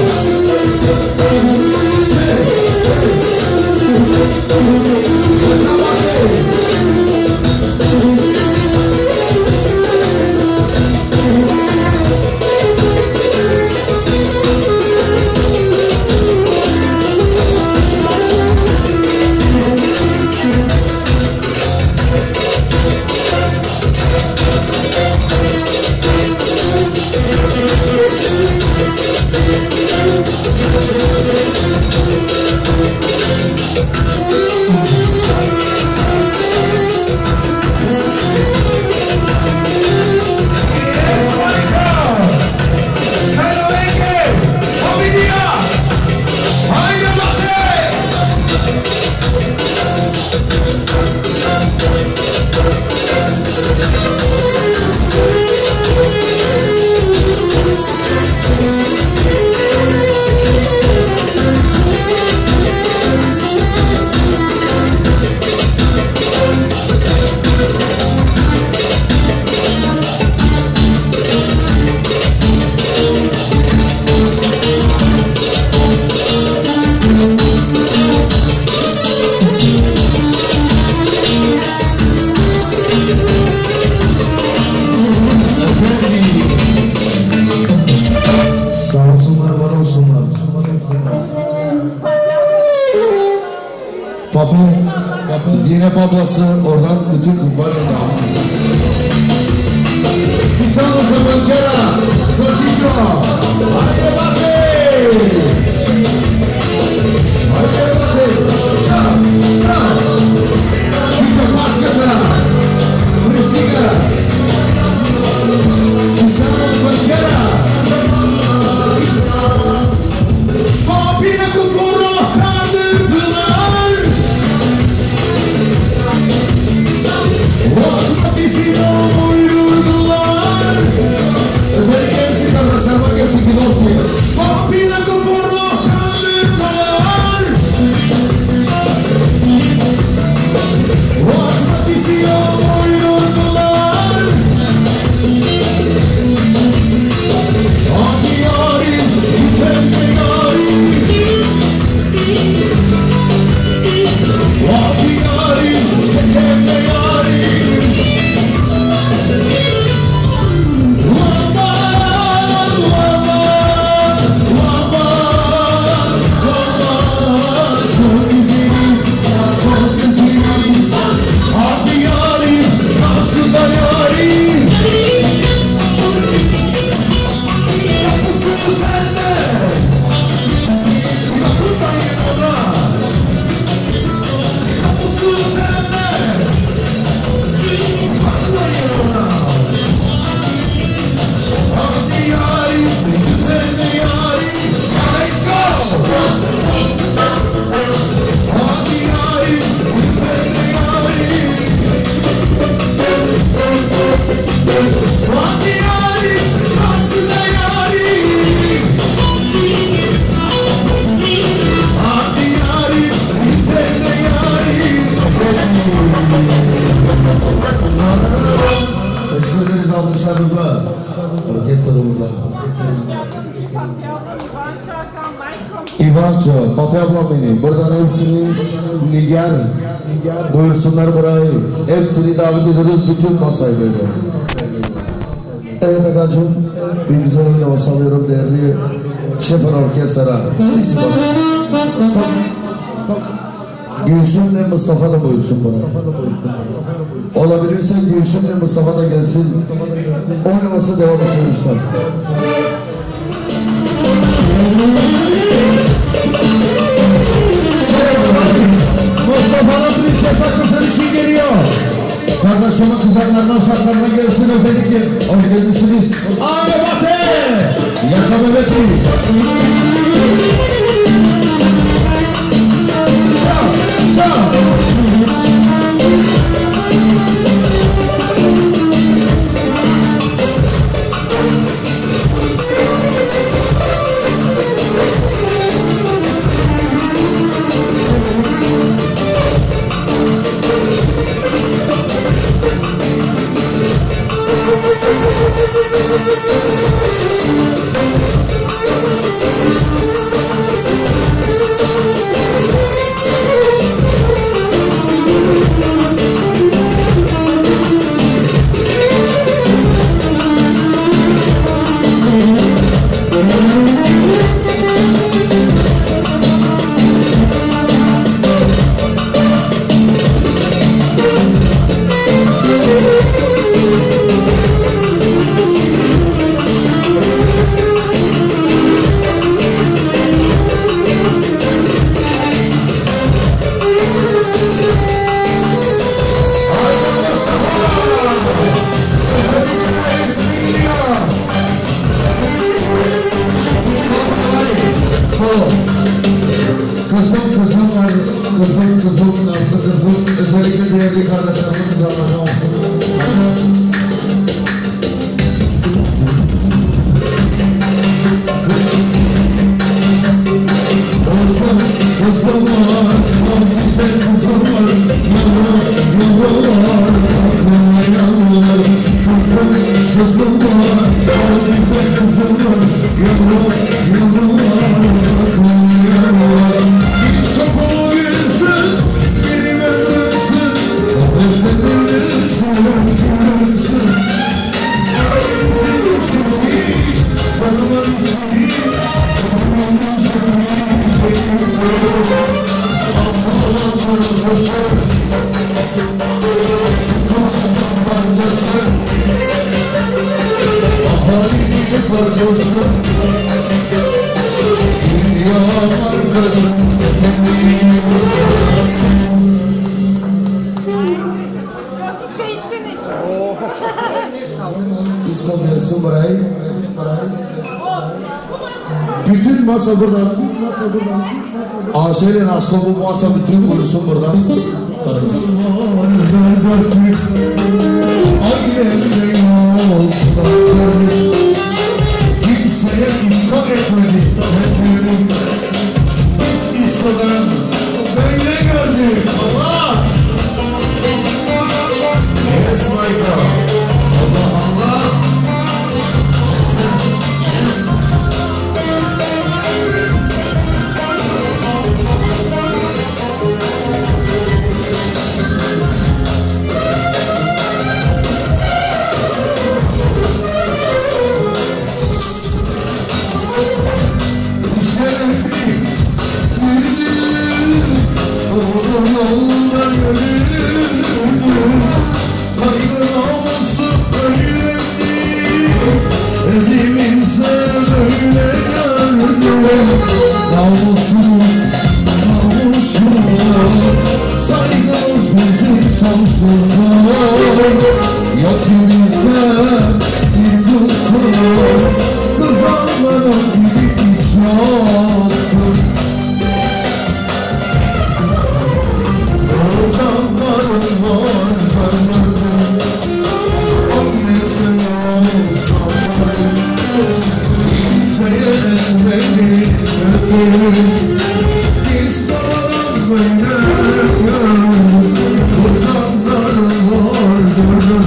Zeynep ablası oradan bütün kumbar eder. Bir tanesi Bankera, Soçiço, haydi bakayım. Haydi bakayım. Şam. Çiço Paskata, Pristika. Bir tanesi Bankera. Papina kupuro kandırdılar. Vakıfisino buyurdular. Özellikle bir kardeşlerime kesin bir olsun. Papina kupuro kandırdılar. arkadaşlarımıza, orkestrumuza. İvanço, Pati ablam benim. Buradan hepsini Nigar buyursunlar burayı. Hepsini davet ediyoruz bütün masayı böyle. Evet efendim, bir güzel oyuna basalıyorum değerli Şefer Orkestra. Gülsün de Mustafa da buyursun bana. Olabilirse Gülsün de Mustafa da gelsin. Oynaması devam etsin usta. Mustafa'nın prinses hakkısı için geliyor. Kardeşimin kızaklarından şartlarına gelsin özellikle. Hoş gelmişsiniz. Abi Batı! Yaşa Mehmet'i! Kızım, Nazlı kızım, özellikle değerli kardeşlerimin kızlarına olsun. Kızım var, çok güzel kızım var, yavrum var, aklıma yavrum. Kızım var, çok güzel kızım var, yavrum var, aklıma yavrum. Bir sopalı yürüsün, benim ömrümsün, nefesle ölürsün, ölürsün. Senin içinsin, canımın içini, canımın içini. Allah'ın sana sözü parçası Ahali'nin farkası Dünya markası Çok içeysiniz. İsmail gelsin burayı. Bütün masa burada. Aşerin aşkı bu masa bütün vursun burada. Kimseye iskak etmedi. Biz iskadan böyle gördük. Allah! Yes my God. Allah Allah. Yes. Uzanlar var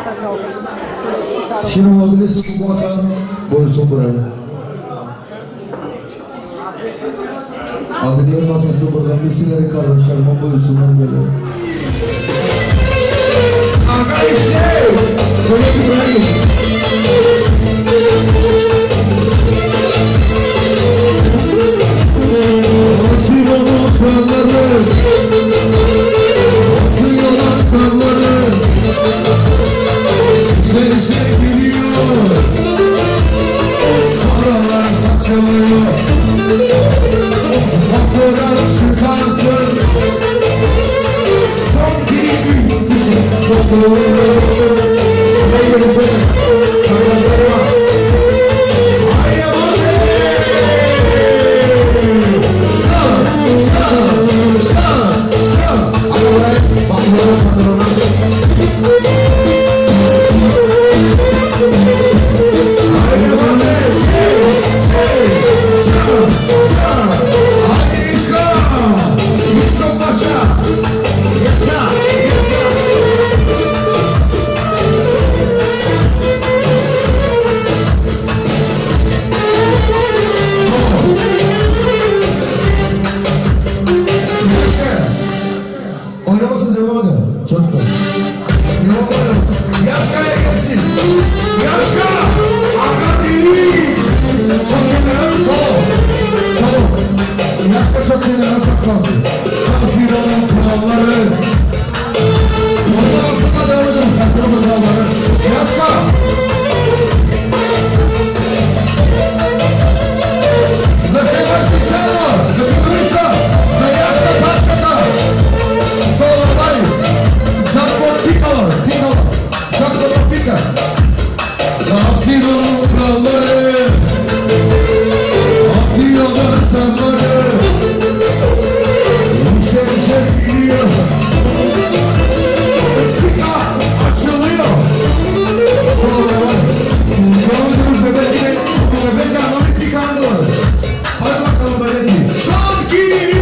Şimdi olabilirse bu masa buyursun buraya. Adliye masası burada. Misileri kardeşlerime buyursunlar böyle. Arkadaşlar! Böyle bir buraya. Asiyonun kralları, atıyorlar sarları, seni geliyor, karalar saçılıyor, baktıran çıkarsın, sanki büyüksün, dokunuyor, ne görürsün, kardeşlerime, hayır oynamasın devam edin. Çocuklar. Devam oynasın. Yaşka'ya gelsin. Yaşka! Arka değil. Çok dinleyen sol. Sol. Yaşka çok dinleyen saklandı. Kasiranın kralları. Ondan sonra devam edin. Kasiranın kralları. Yaşka! Zaşevarsın sen o. Dökülürse. Sen yaşka kaç kata. Giacomo Pica Kasiranın kralları atıyorlar sarları Uşak gidiyor Pica açılıyor sonra var gördüğünüz bebekleri bebek anlamı Pica'nda var hadi bakalım böyle sanki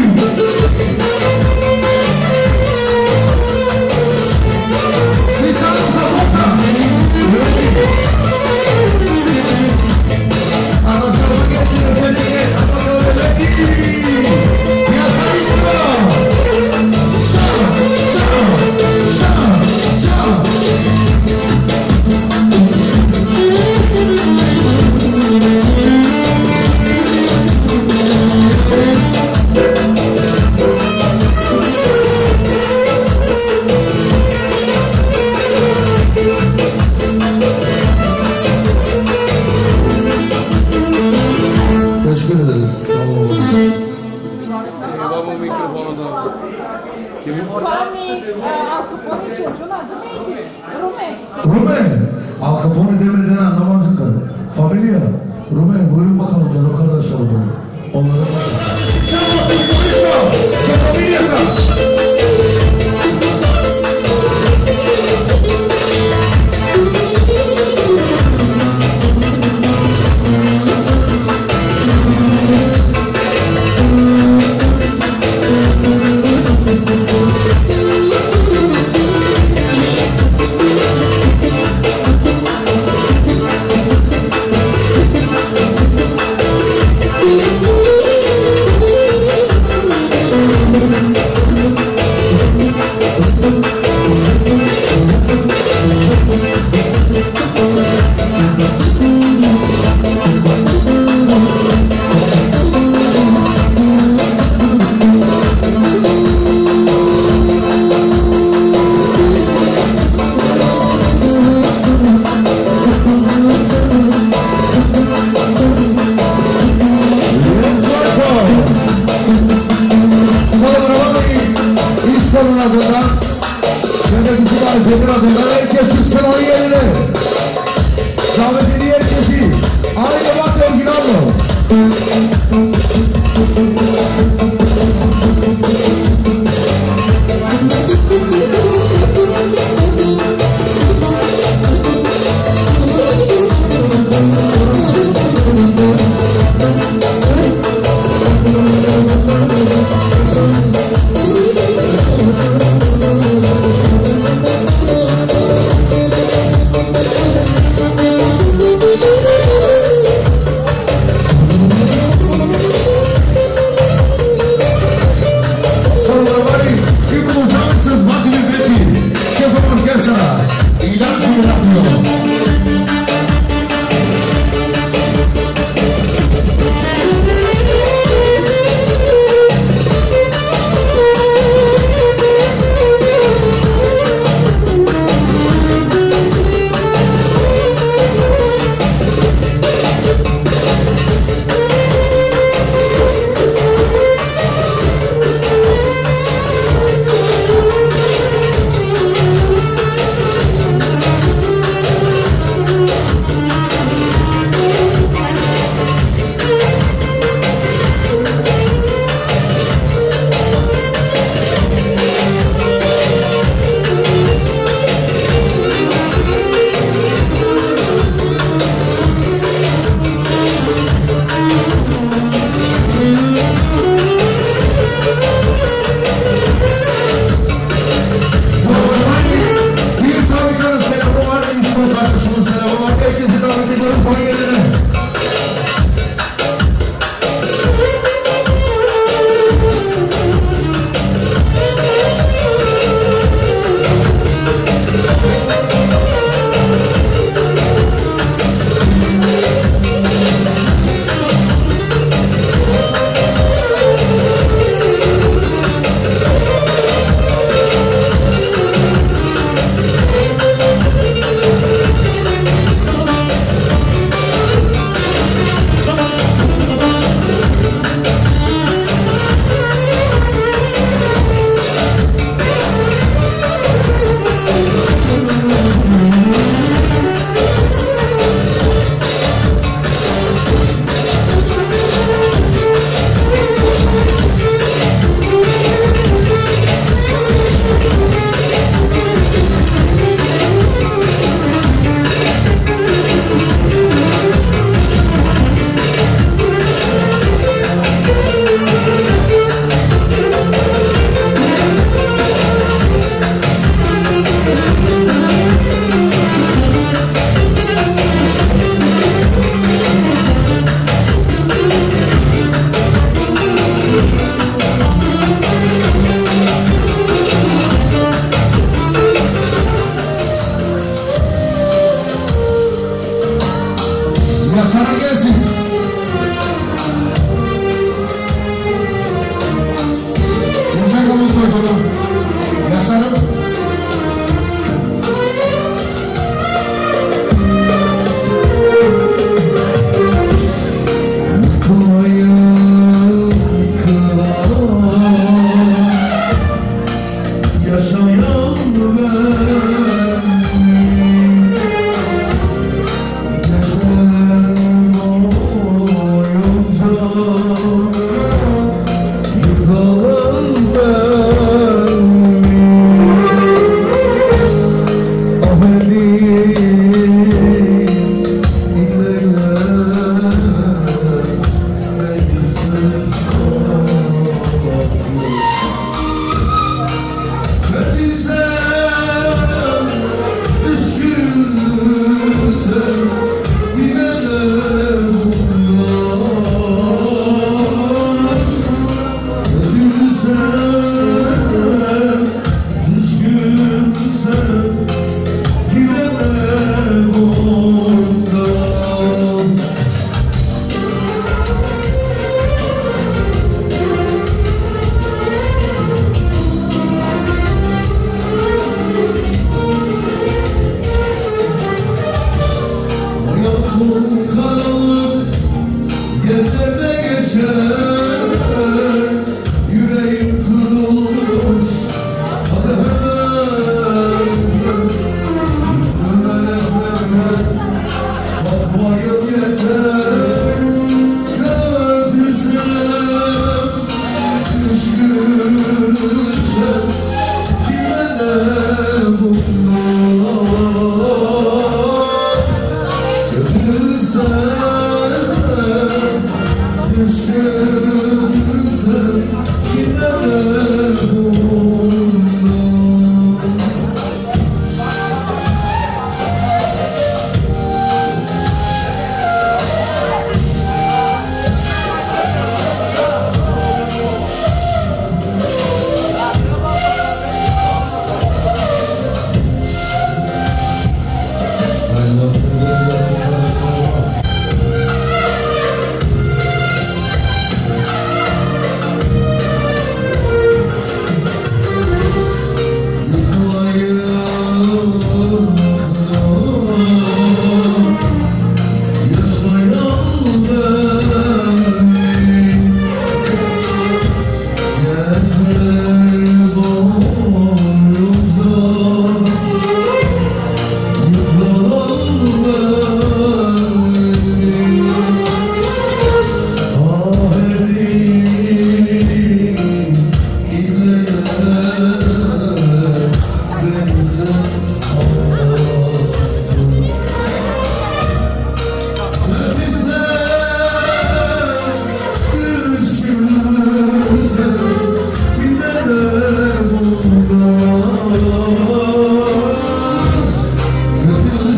teşekkür ederiz. Sağ olun. Rume. Al Capone demeden anlamazdık. Familia. Rume buyurun bakalım canım kardeşler. Onlara başlayalım. Herkes çıksın onun yerine. Davet ediyor herkesi. Aynı bak orijinal.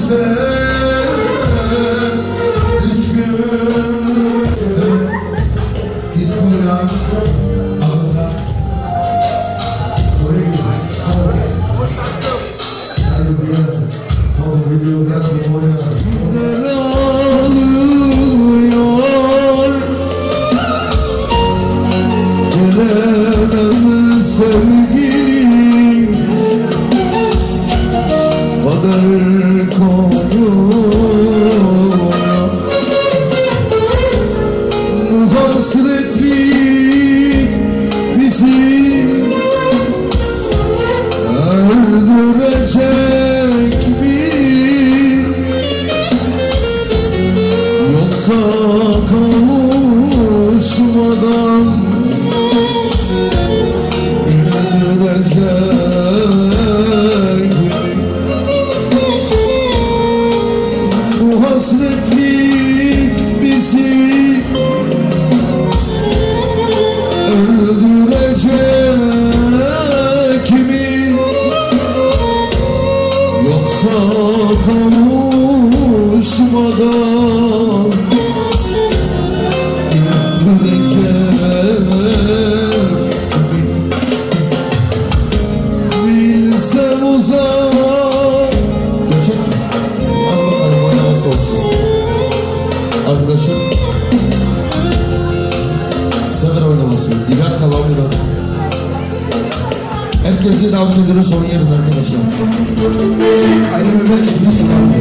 Herkesi davet ediyoruz, son yerim arkadaşlar. Aynı Mehmet İdris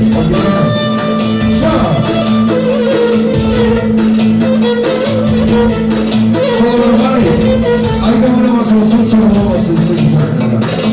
Sonra var ya, aynı oynaması olsun, çok olmasın istedim arkadaşlar.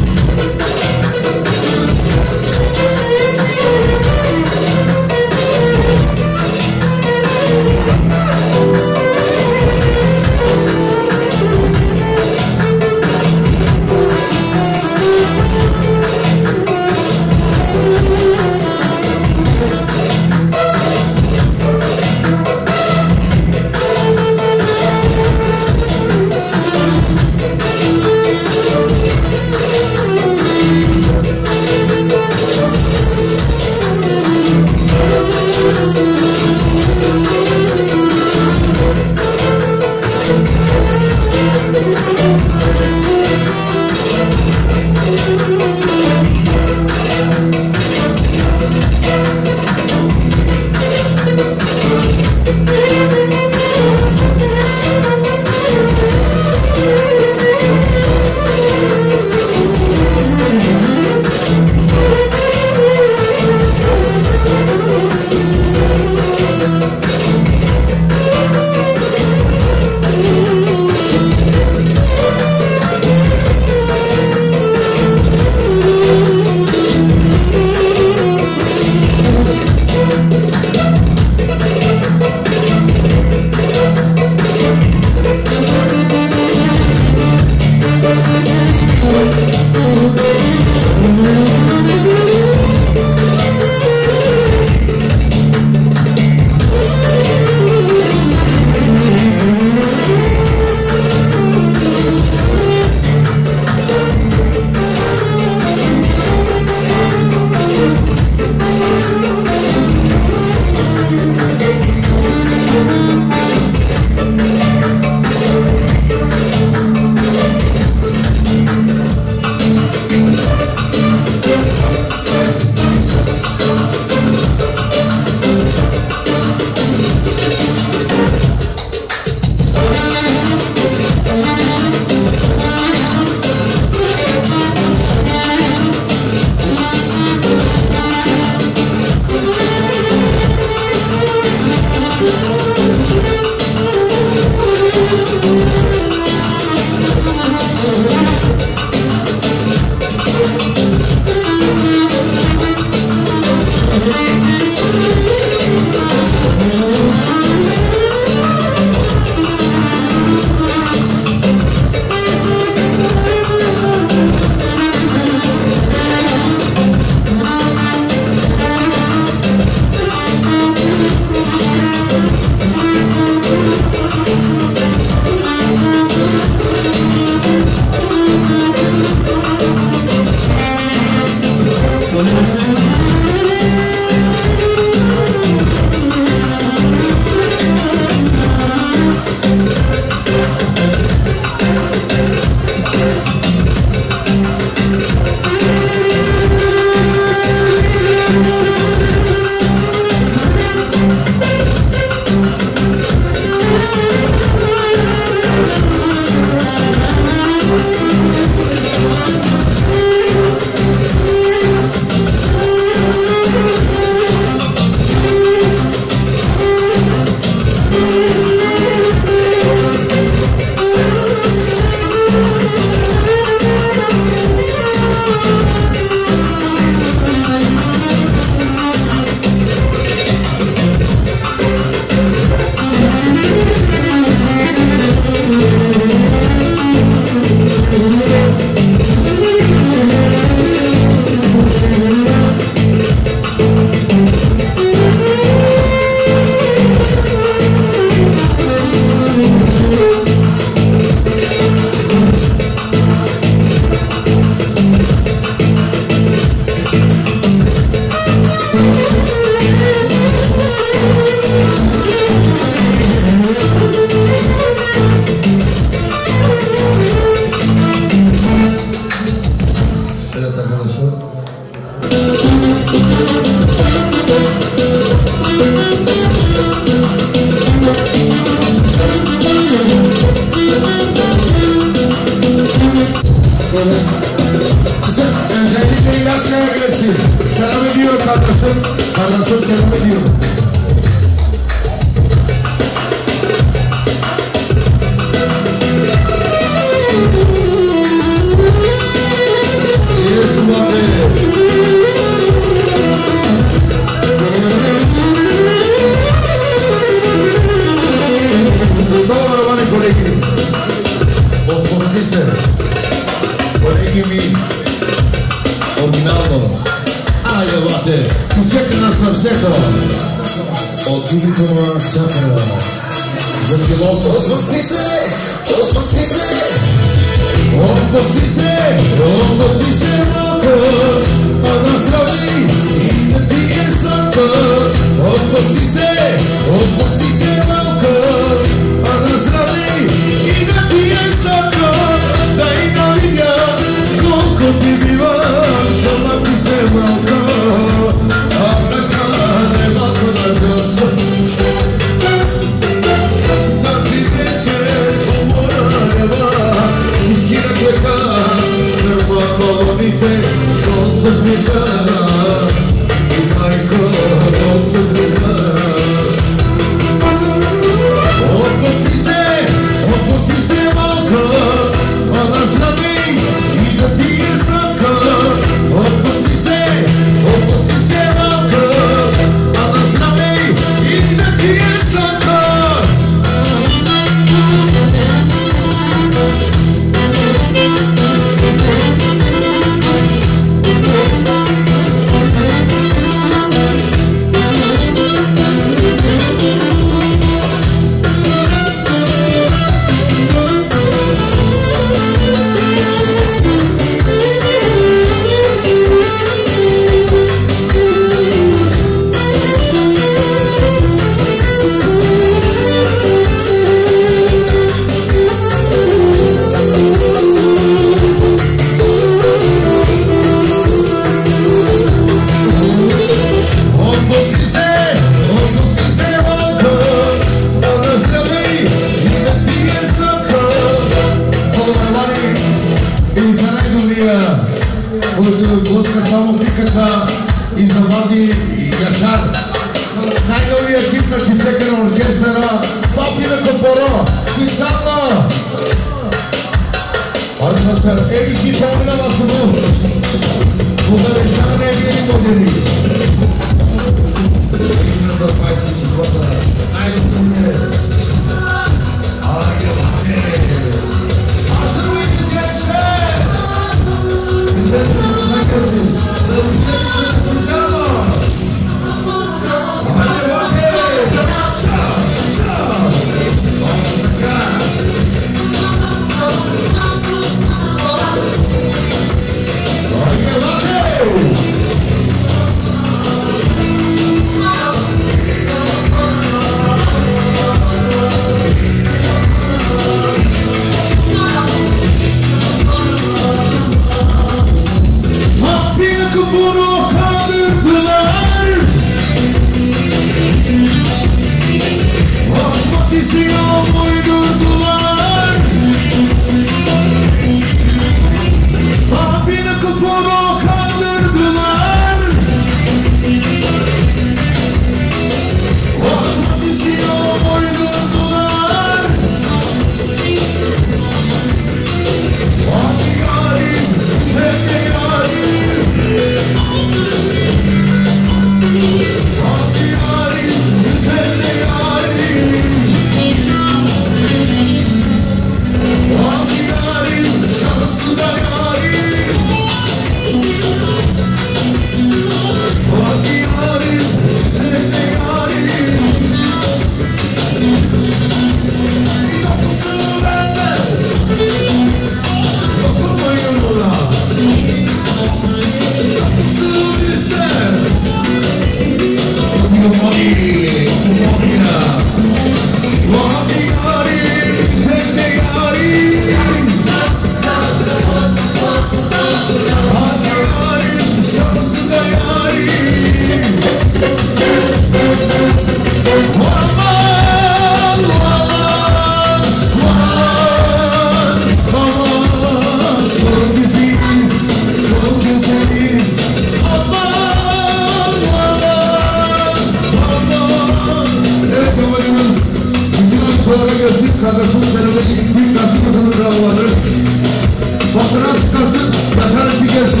Kardeşim seninle gittiğim karşımızın kralları. Fotoğraf çıkarsın, başarısı gelsin.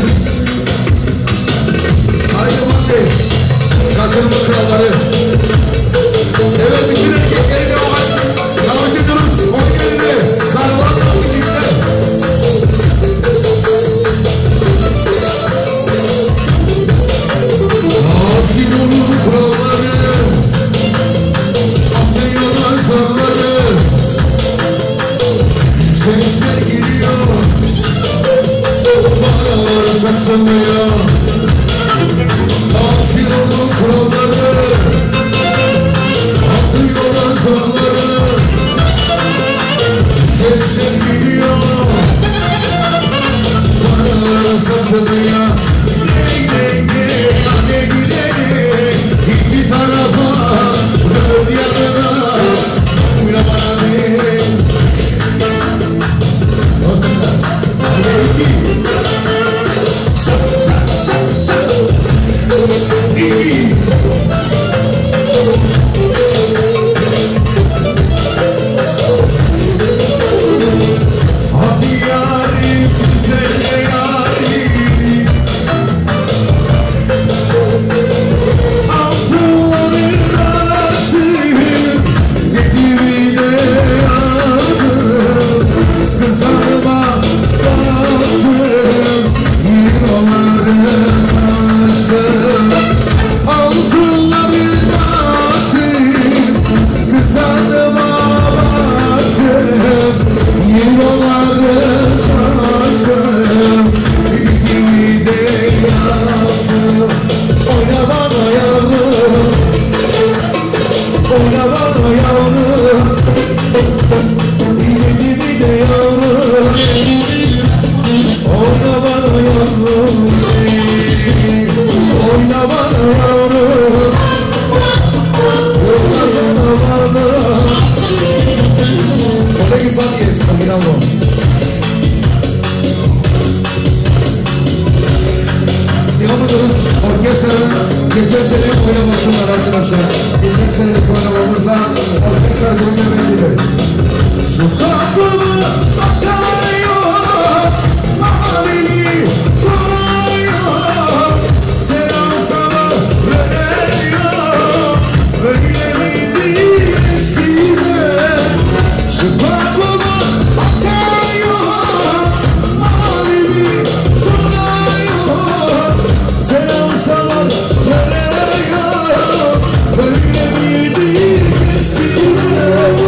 Haydi bakayım. Kasım'ın kralları. Evet, bütün erkekleri de davet ediyoruz. Hoş geldiniz. Karavanla birlikte. Kasım'ın kralları. Atıyorlar sarları. Sesler giriyor, paralar saçılıyor. Asiyonun kuralları, atıyorlar sarları. Sesler giriyor, paralar saçılıyor. Ne gidelim, iki tarafa, dört yanına, uyla bana verin. Hadi yarim, güzel yarim. Altınların artık nedir de yazdım. Kızarma baktım, yılları saçtım. Altınların artık kızarma baktım, yılları saçtım. Gibi de yaptım. Oyna bana yavrum, oyna bana yavrum. Gibi de yavrum, oyna bana yavrum. Oyna bana yavrum, oyna sana bana. Olha que faz isso, Miramo. Devam ediyoruz. Orkestranın geçen sene oynaması var arkadaşlar. Geçen sene oynamamıza orkestra göndermeli. Şu kapımı açamıyor, mavini soruyor. Selam sana veriyor, öyle miydi eskiden? Şu kapımı açamıyor, mavini soruyor. Selam sana veriyor, öyle miydi eskiden?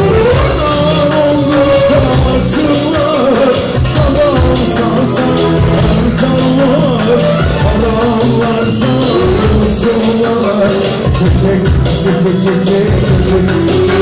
Sarsınlar, tamam sarsınlar, arkalar, paralar sarsınlar. Çiçek, çiçek, çiçek, çiçek.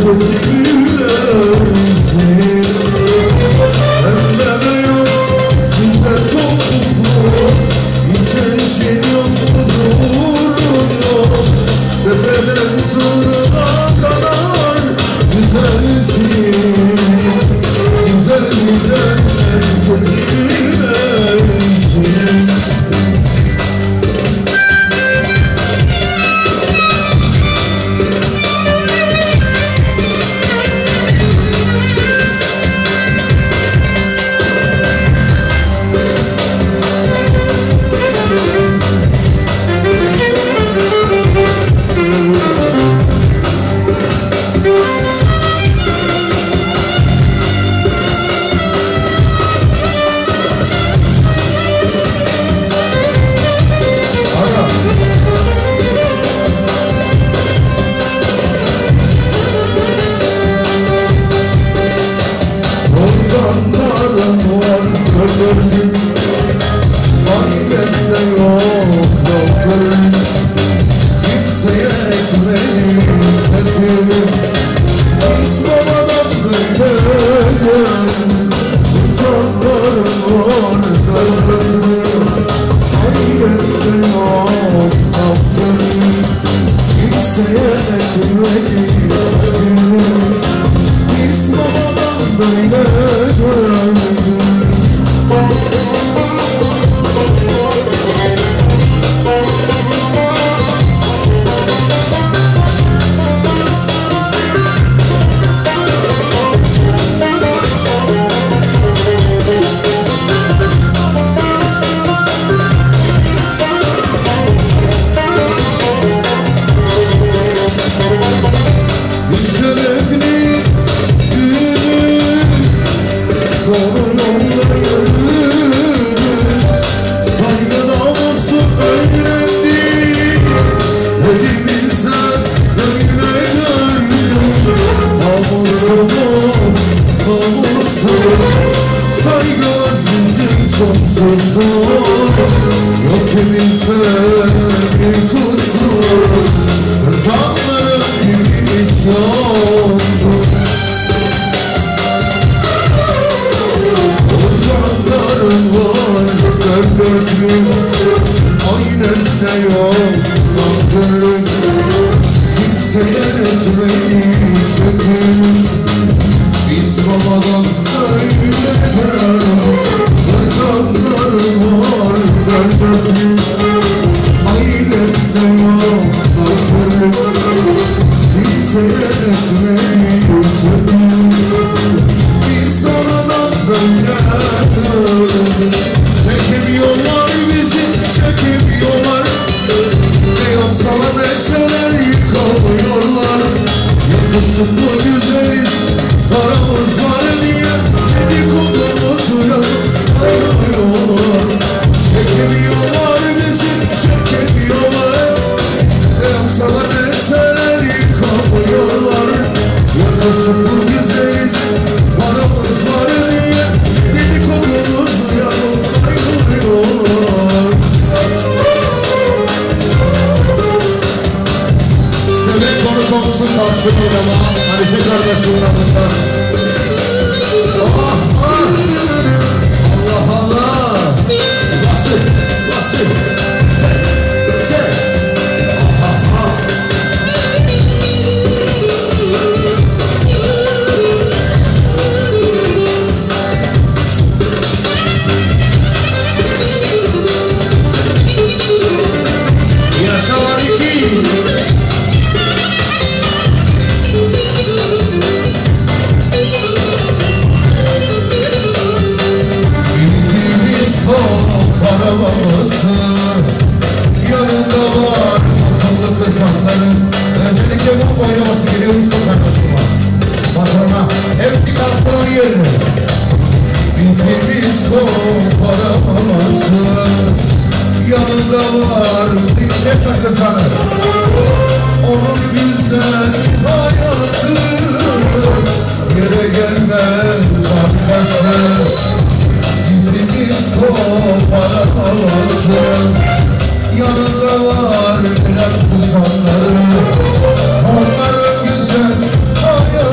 Yanında var plak tuzanları, onların güzel hayatı.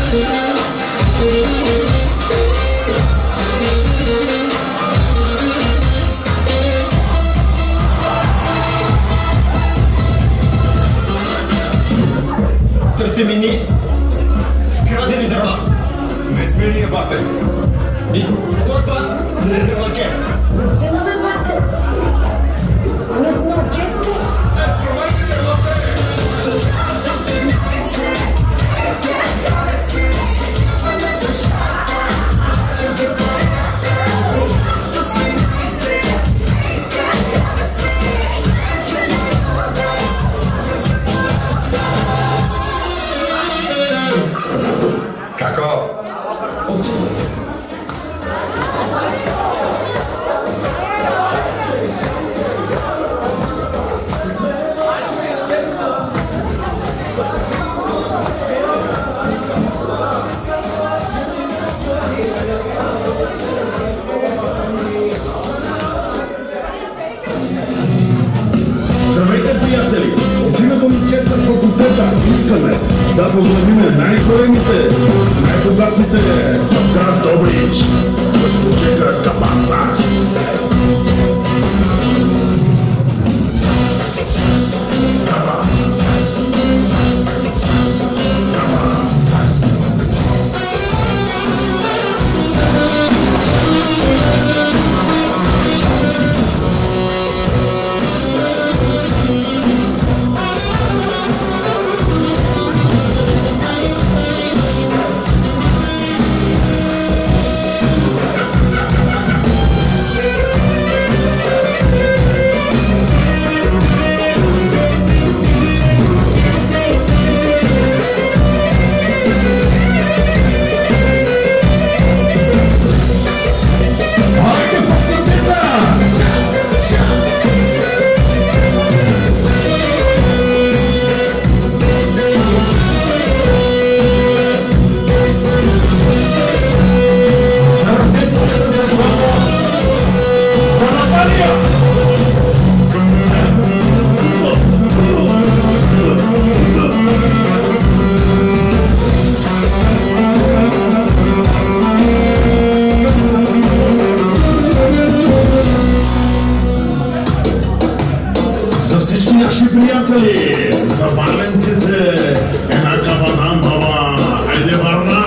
Търсимини скрадени дрова. Не сме ние, бате. И той не лъке. За сцена ме, бате. Не сме оркестър. Ескровайте, бате. Како? Здравейте, приятели! От името на оркестър факултета искаме да поздравим най-големите, най-богатите в град Добрич, господин Кабасас. За всички наши приятели, за варненците, една кавана баба, хайде Варна!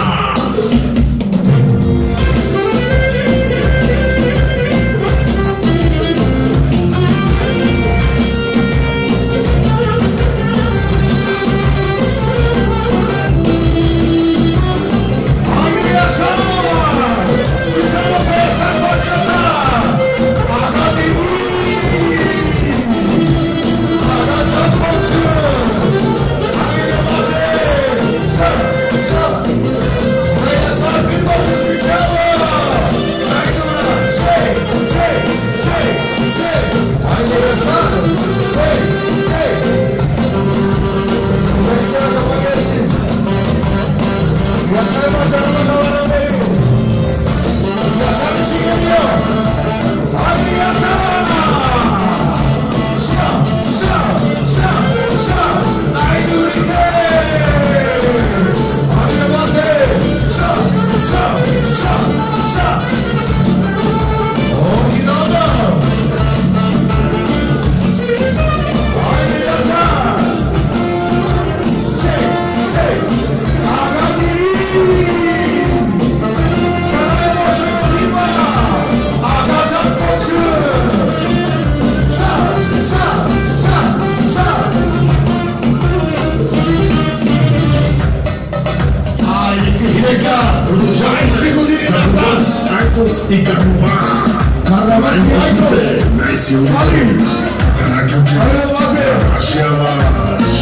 И Карпова, най-мощните, най-силните, Караджуджи, Ашиаваш.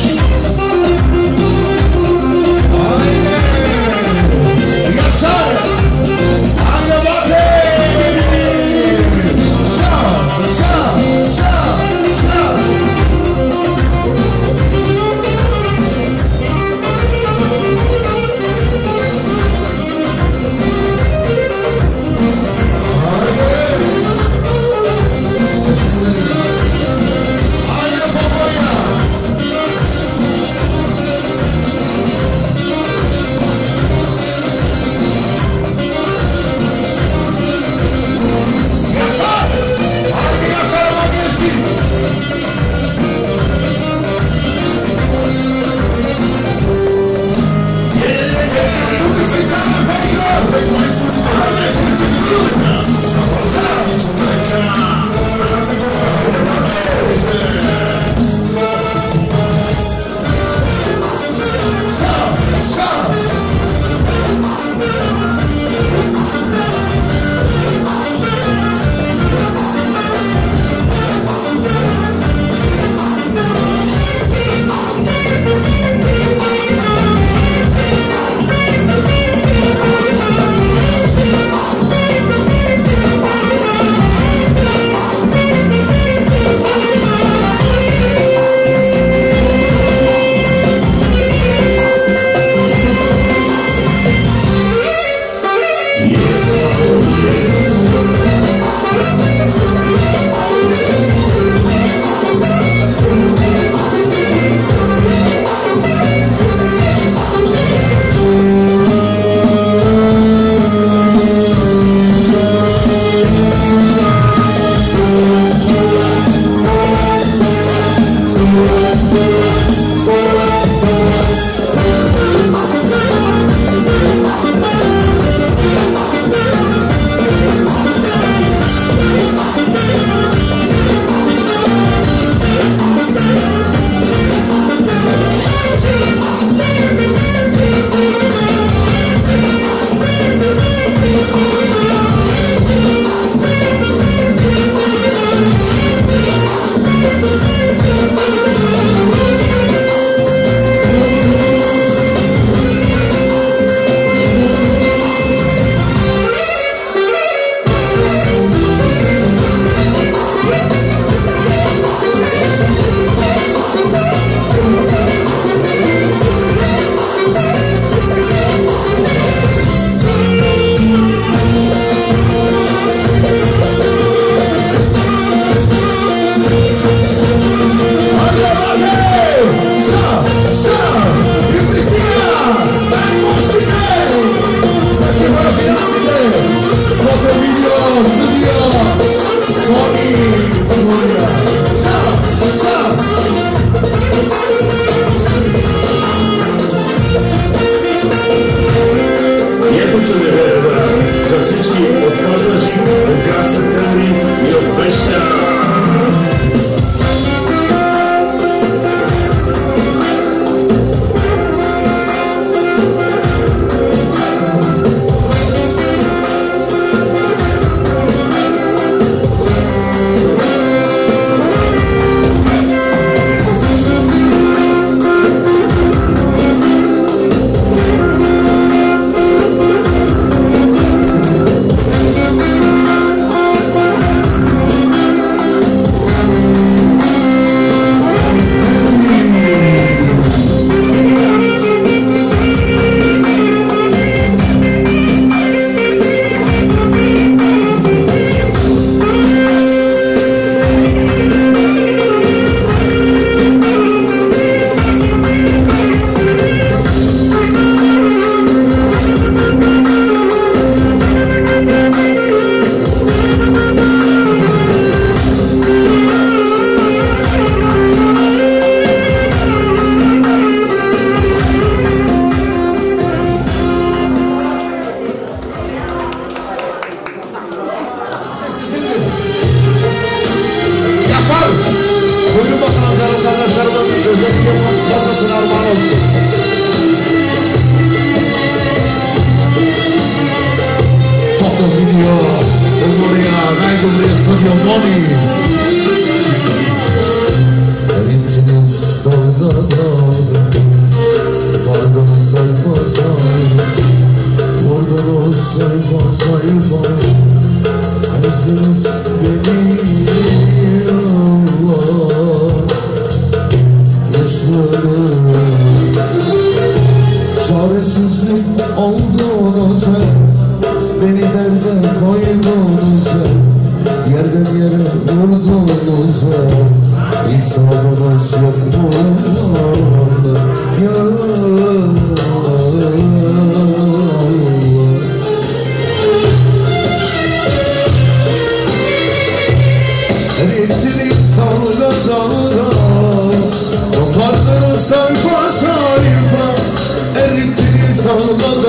Sayfa sayfa erittiği salgada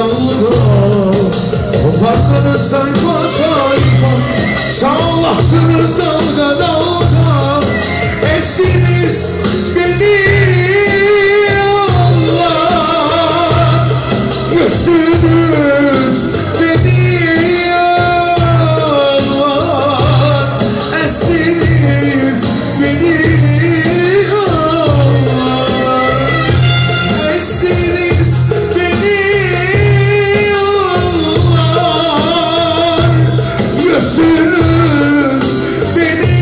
dalga kopardınız sayfa sayfa, sallattınız dalga dalga, estiniz beni Allah, gösterdiniz beni Allah, estiniz beni Allah, estiniz beni Allah, gösterdiniz beni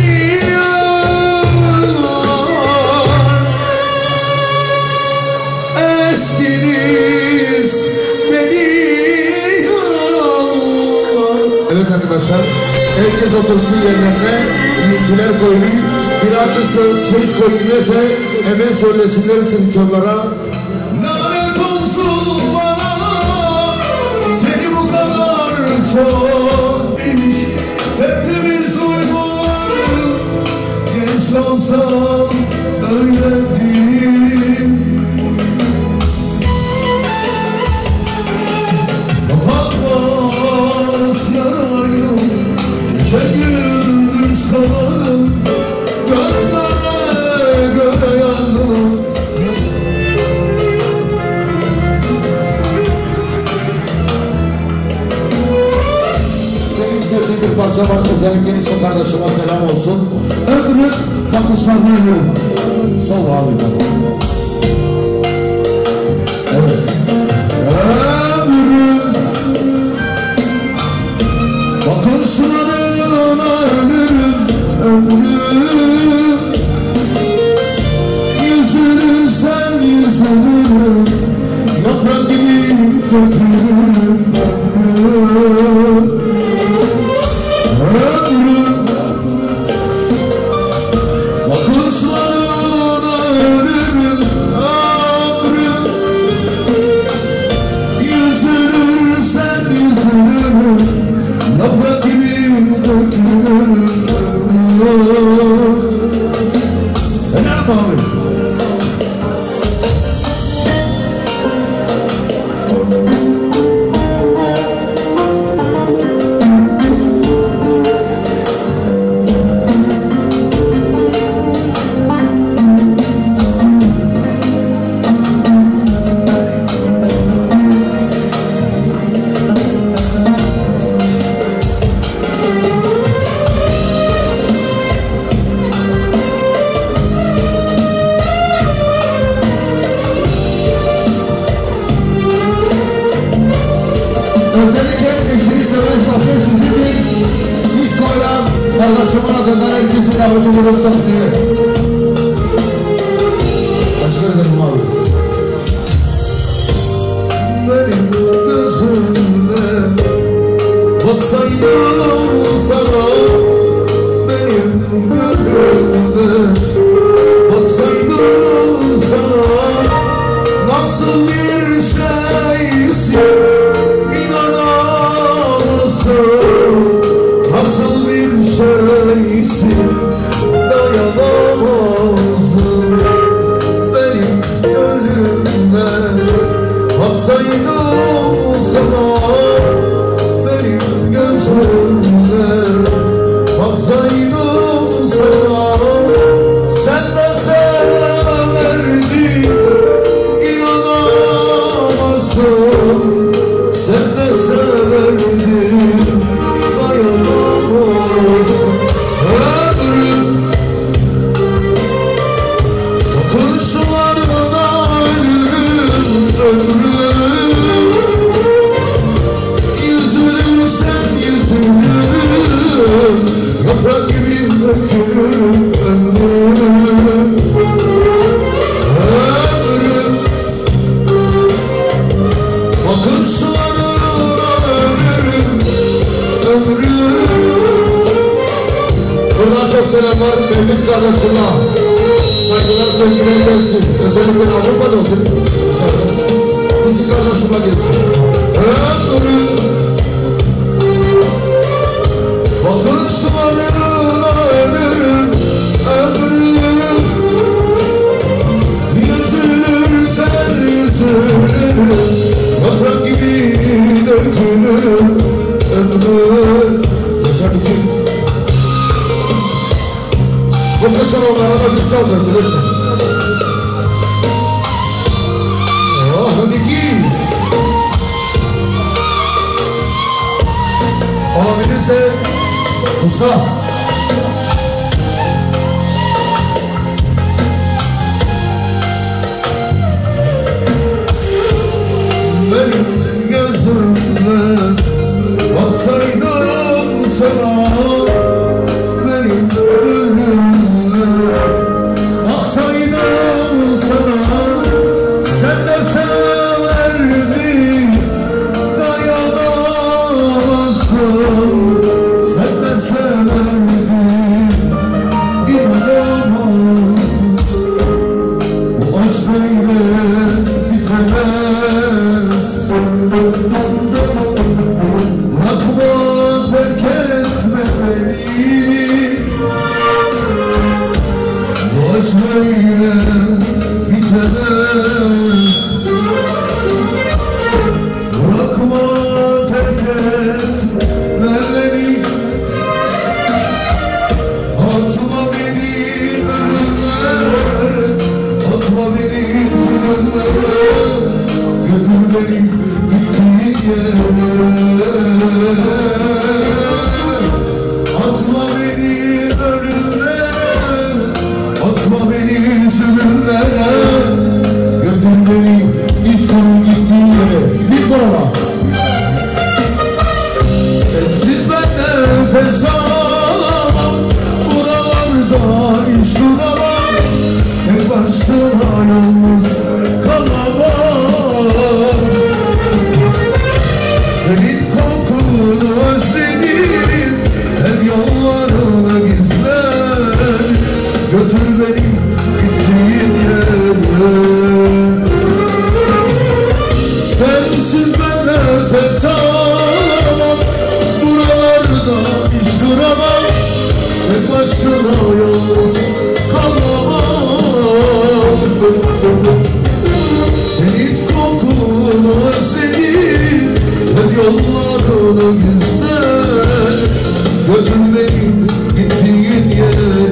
Allah, estiniz beni Allah. Evet arkadaşlar, herkes otursun yerlerine, linkler koyayım. Bir arkası ses koyuyorsa hemen söylesinler sınıflara. Lanet olsun bana, seni bu kadar çok iş, hepimiz uygun, genç olsam öyle değil. Kapatmaz yarayı, gündüz kalarım, gözlerine göre yandım. Benim sevdiğim bir parça var, özellikle İsmail kardeşime selam olsun. Öbürü bakışlarını ölürüm. Sol abi. Evet. Öbürü bakışlarına ölürüm, ölürüm. Yüzünü sen yüzünü, yaprak gibi dökülürüm, ömrüm. Ömrüm, bakışlarına ölürüm, ömrüm. Yüzünü sen yüzünü, yaprak gibi dökülürüm, ömrüm. Helal mi abi? Özellikle eşini seven sahne sizin bir diskoyla kardeşimin adından herkesi davet olursak diye. Teşekkür ederim abi. Benim gözümde baksaydım sana, benim gönlümde baksaydım sana, nasıl bir şeysin nasıl bir şeysin, dayanamazdım. Benim gönlümde baksaydım sana, benim gözümde baksaydım sana, sen de severdin, inanamazdım. Sen de severdin, dayanamazsın. Ömrüm, bakışlarına ölürüm, ömrüm. Yüzünü sen yüzünü, yaprak gibi dökülürüm, ömrüm. Ömrüm, bakışlarına ölürüm, ömrüm. Buradan çok selamlar Mehmet kardeşime. Saygılar sevgiler gelsin. Özellikle Avrupa'da olduk. Bizi kardeşime gelsin. Ömrüm, bakışlarına ölürüm, ömrüm. Yüzülür sen yüzülür, yaprak gibi Yapabilirse usta. Benim gözümden baksaydım sana, benim gönlümden baksaydım sana, sen de severdin, dayanamazsın. Sen de severdin, inanamazsın. Bu aşk böyle bitemez. Bırakma, terk etme beni. Bu aşk böyle bitemez. Bırakma, terk etme beni. Atma beni önüme, atma beni sınırlara, götür beni gittiğin yere. Atma beni önüme, atma beni sınırlara, götür beni İstanbul gittiğin yere. Bir bana. Sensiz ben nefes alamam, buralarda iş duramam, tek başıma yalnız kalamam. Senin kokunu özledim, hep yollarına gizler, götür beni gittiğin yere. Sensiz ben nefes alamam, buralarda iş duramam, tek başına yalnız kalamam. Senin kokunu özledim, hep yollarına gizler, götür beni gittiğin yere.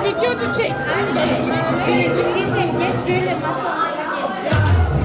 videocu çeksin de. Şöyle ciddiysem geç böyle masamıza geç.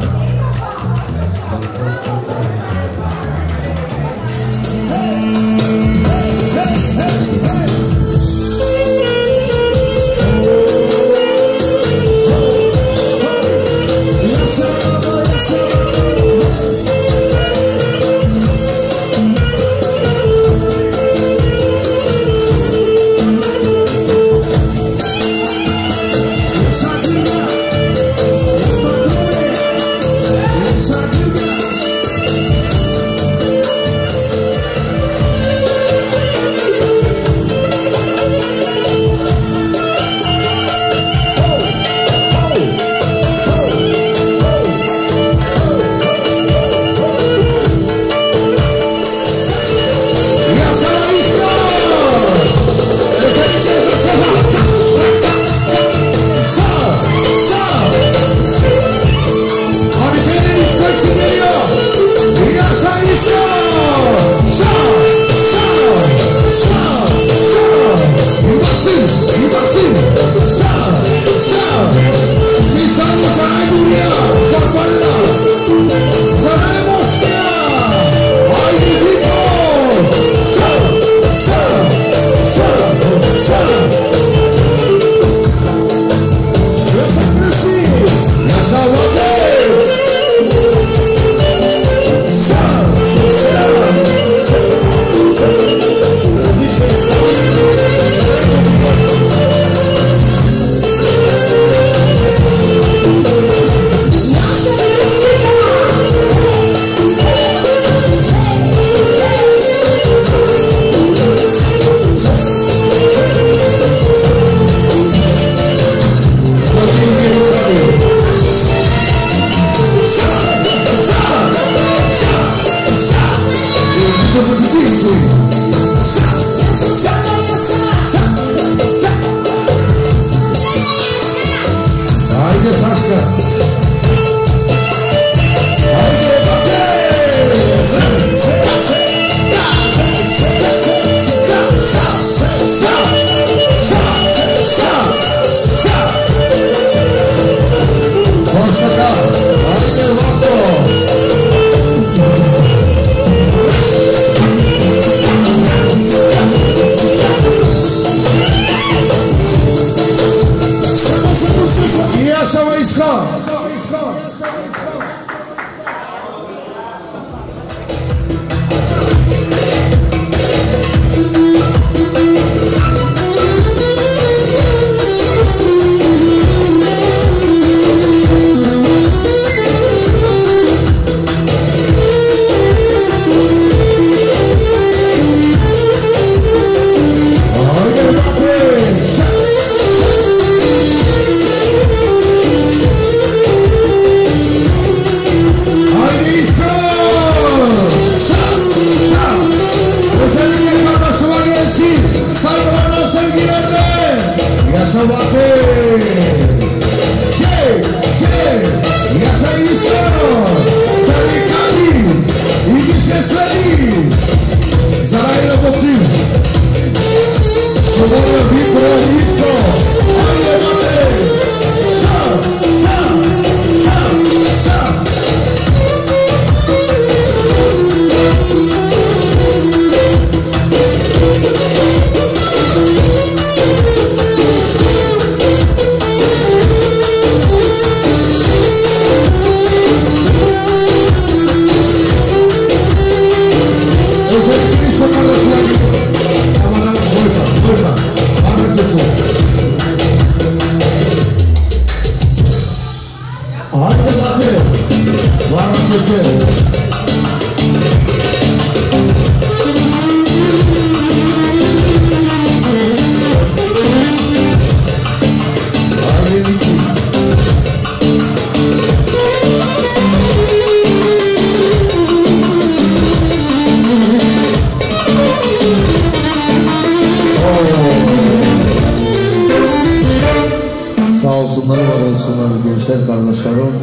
gençler kardeşlerim.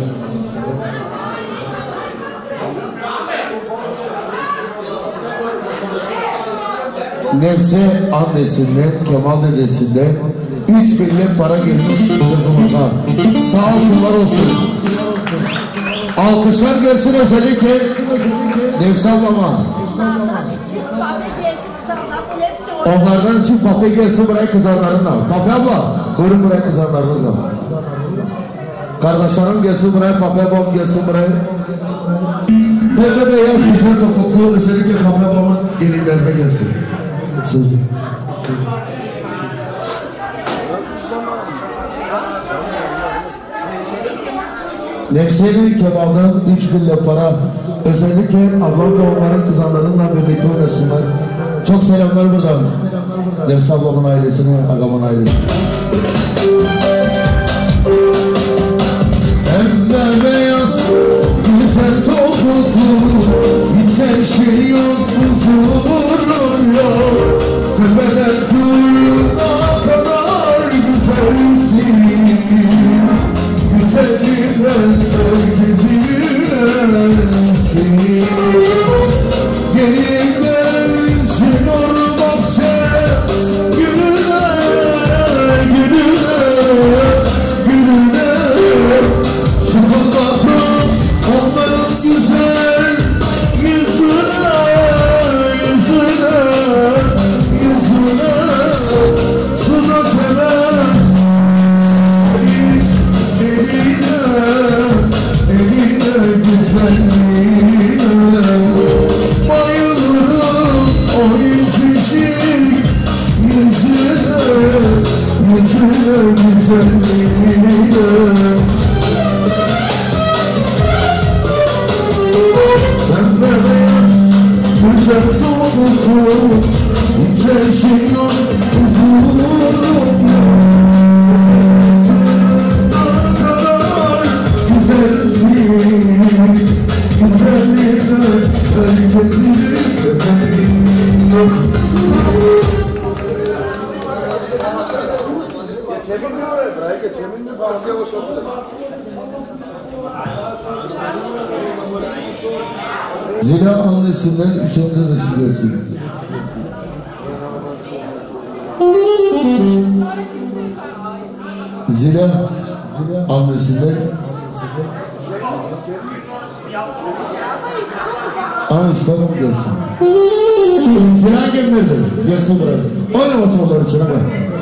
Nefse annesinden, Kemal dedesinden 3 milyon para gelmiş kızımıza. Sağ olsunlar olsun. Alkışlar gelsin özellikle Nefsi ablama. Onlardan için pape gelsin buraya kızanlarına. Pape abla, buyurun buraya kızanlarınızla. Kardeşlerim gelsin buraya, pape ablam gelsin buraya. Pape beyaz güzel topuklu, özellikle pape ablamın gelinlerine gelsin. Söz. Nefseli kebaptan 3 milyon para. Özellikle ablam da onların kızanlarıyla birlikte oynasınlar. Çok selamlar buradan. Nefsi ablamın ailesine, agamın ailesine. Pembe beyaz, güzel topuklu, hiç şey yok, huzur yok. Tepeden tuyuna kadar güzelsin. Güzelliğinden herkesi gülersin. Gelindensin orbakçe, gülüne, gülüne, gülüne. Şıkıldatın onların güzel yüzüne, yüzüne, yüzüne. Suda temez sesleri eline, eline güzelliğine. Bayılırım o incecik yüzüne, yüzüne, güzelliğine. Pembe beyaz, güzel topuklu, güzel şey yok, huzurum yok. Ne kadar güzelsin, güzellikle herkesin güzelliğin yok. Zila annesinden Hüseyin dedesi gelsin. Zila annesinden İstanbul gelsin. Zila gelmedi. Gelsin buraya. Oynamasın onları içine bak.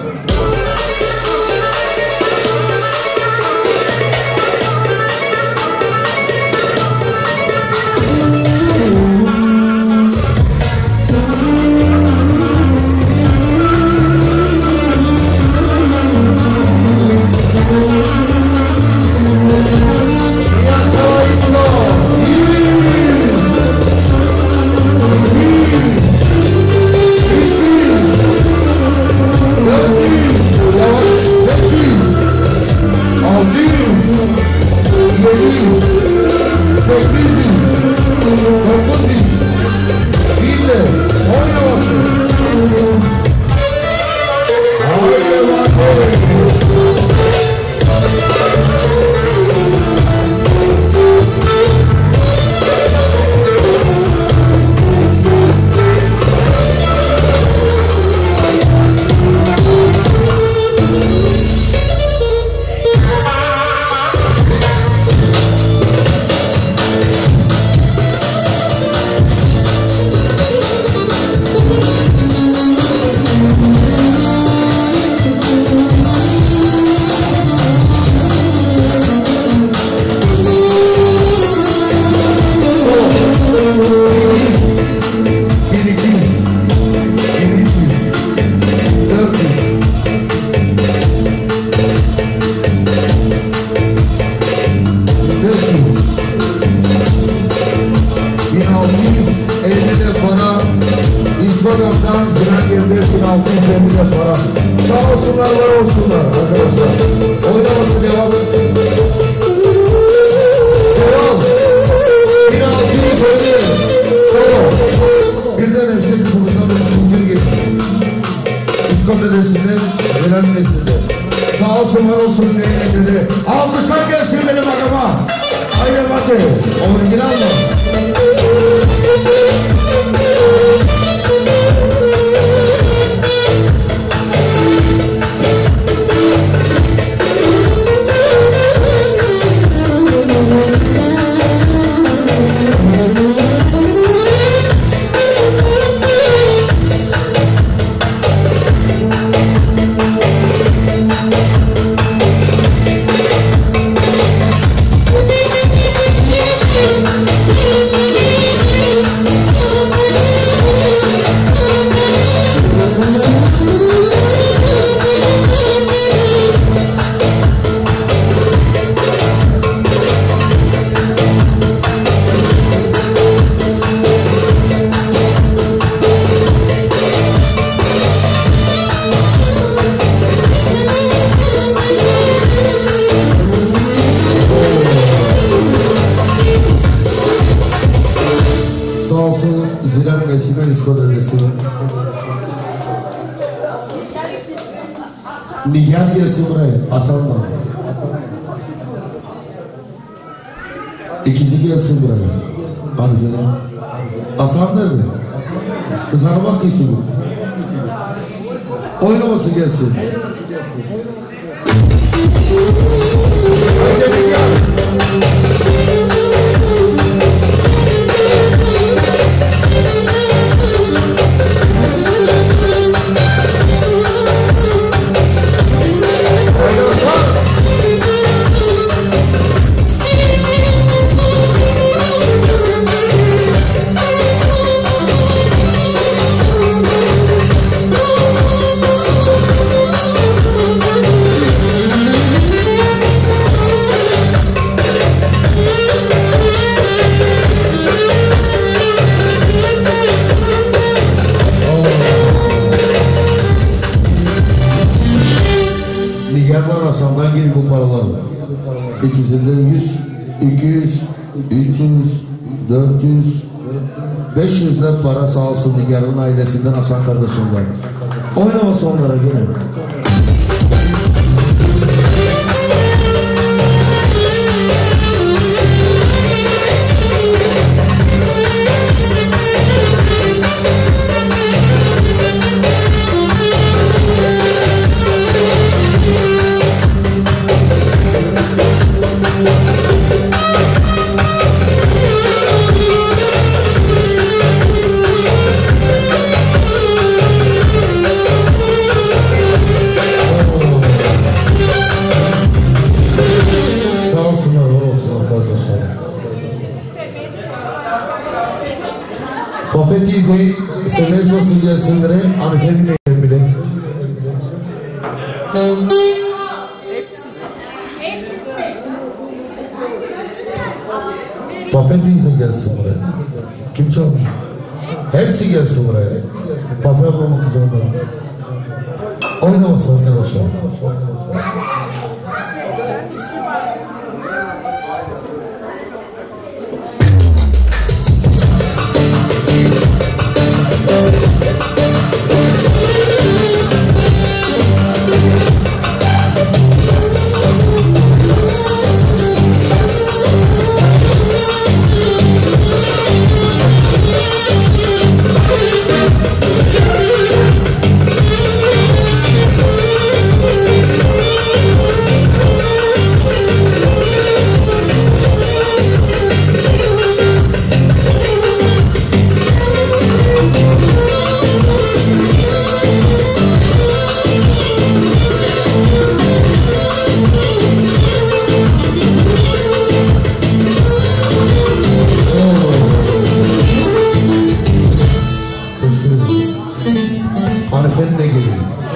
İspanya'dan Zirangir'de 1650 para. Sağ olsunlar, var olsunlar arkadaşlar. Oynaması devam. Devam. 1650. Solo. Birden hepsi kızımızdan bir zincir getirdi. İskon dedesinden, Zelen neslinden. Sağ olsun, var olsun neyine dedi. Alkışlar gelsin benim adama. Haydi bakın. Orijinal mı? Nigar gelsin buraya, Hasan'la. İkisi gelsin buraya. Hadi canım. Hasan nerede? Kızana bak isim. Oynaması gelsin. Hadi Nigar. Hasan'dan gir bu paraları. İkisinde 100, 200, 300, 400, 500 de para sağ olsun Nigar'ın ailesinden Hasan kardeşimden. Oynaması onlara gelin. Papetizi se mesmo suggesindre anfemine bile. Papetizi gelsin buraya. Kim çalıyor? Hepsi gelsin buraya. Papel olmak kızım buraya. Oynamasın arkadaşlar. Hanife'nin geliyor.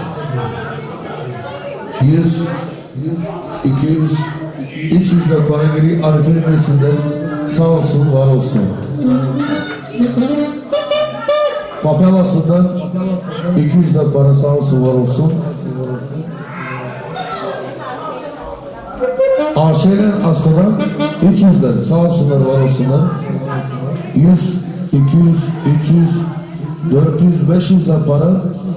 100, 200, 300 de para geliyor. Hanife'nin mesinden sağ olsun, var olsun. Papelasından 200 de para sağ olsun, var olsun. Aşe'nin askıdan 300'den sağ olsunlar, var olsunlar. 100, 200, 300, 400, 500 de para.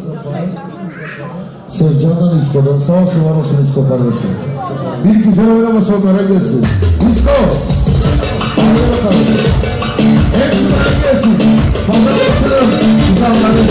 Sercan'dan İsko'dan sağ olsun, var olsun İsko kardeşim. Bir güzel oynaması onlara gelsin. İsko! Hadi bakalım. Hepsi bana gelsin. Papelasının güzelleri.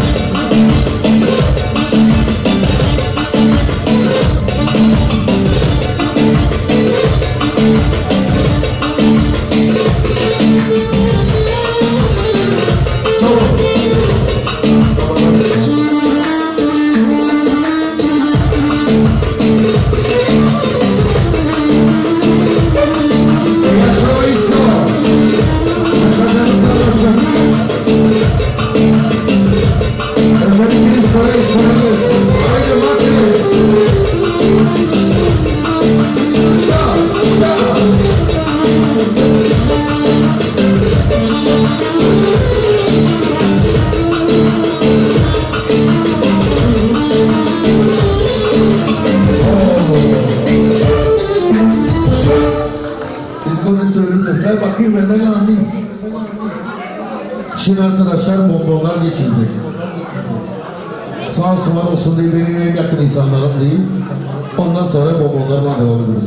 Şimdi arkadaşlar bonbonlar geçilecek. Sağ olsun var olsun değil, benim en yakın insanlarım değil. Ondan sonra bonbonlarla devam ederiz.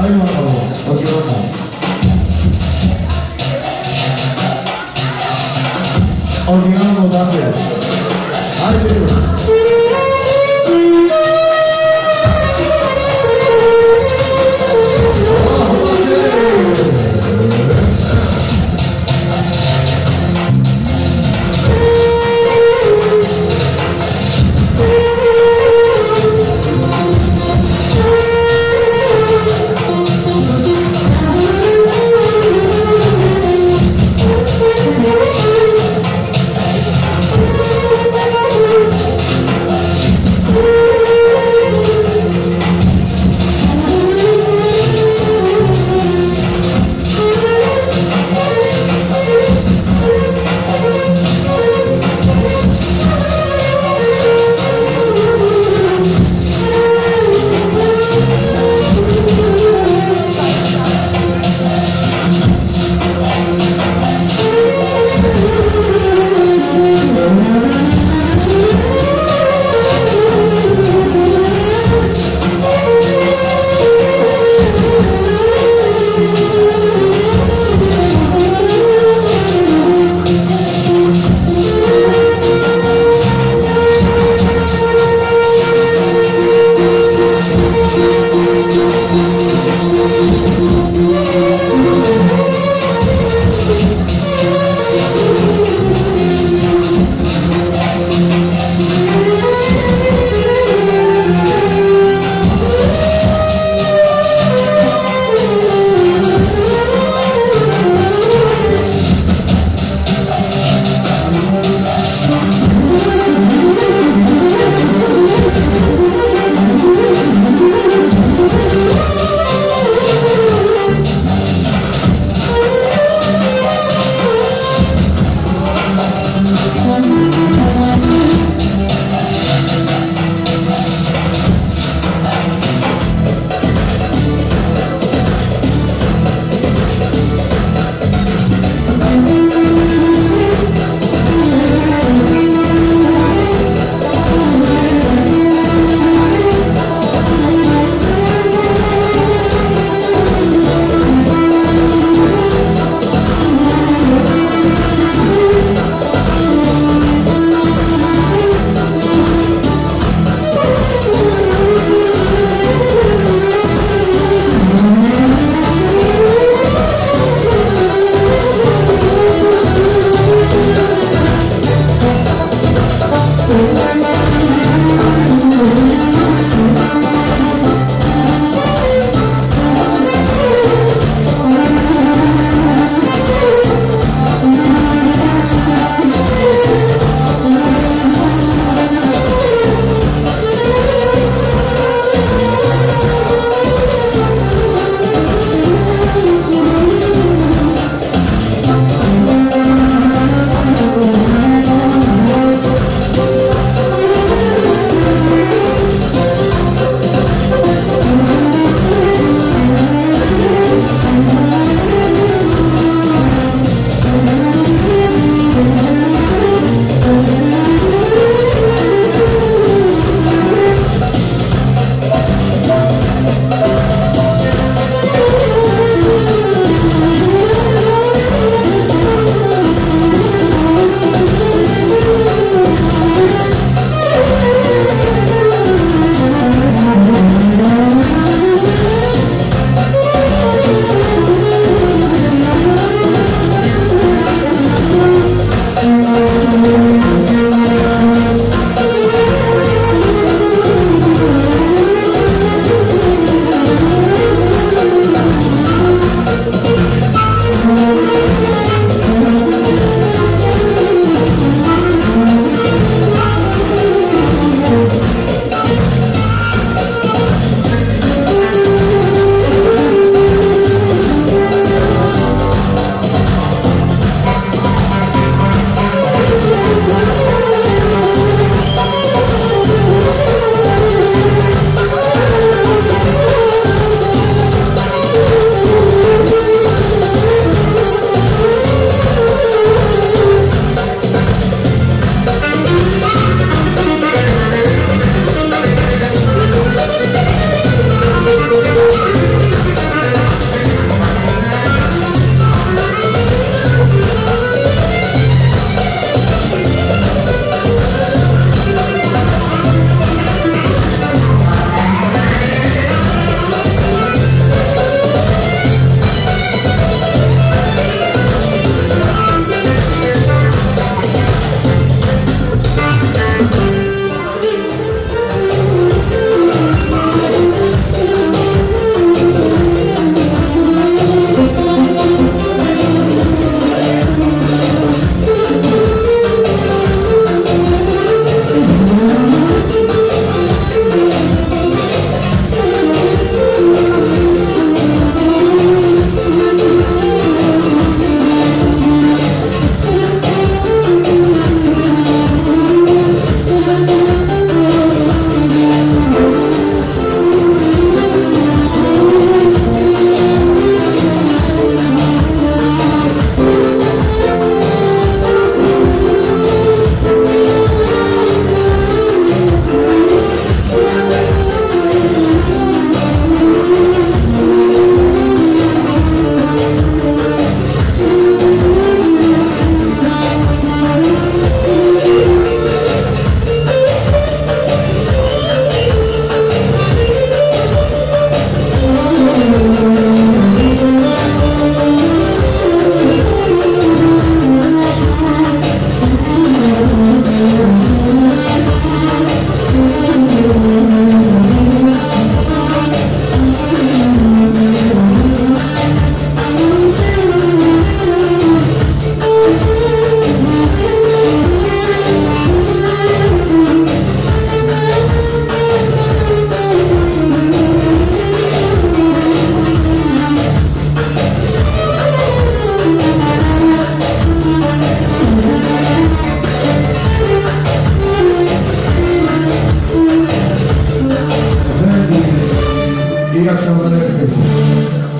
Hadi bakalım. Hadi bakalım. Oynayalım bakın. Hadi.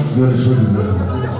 Görüşmek üzere.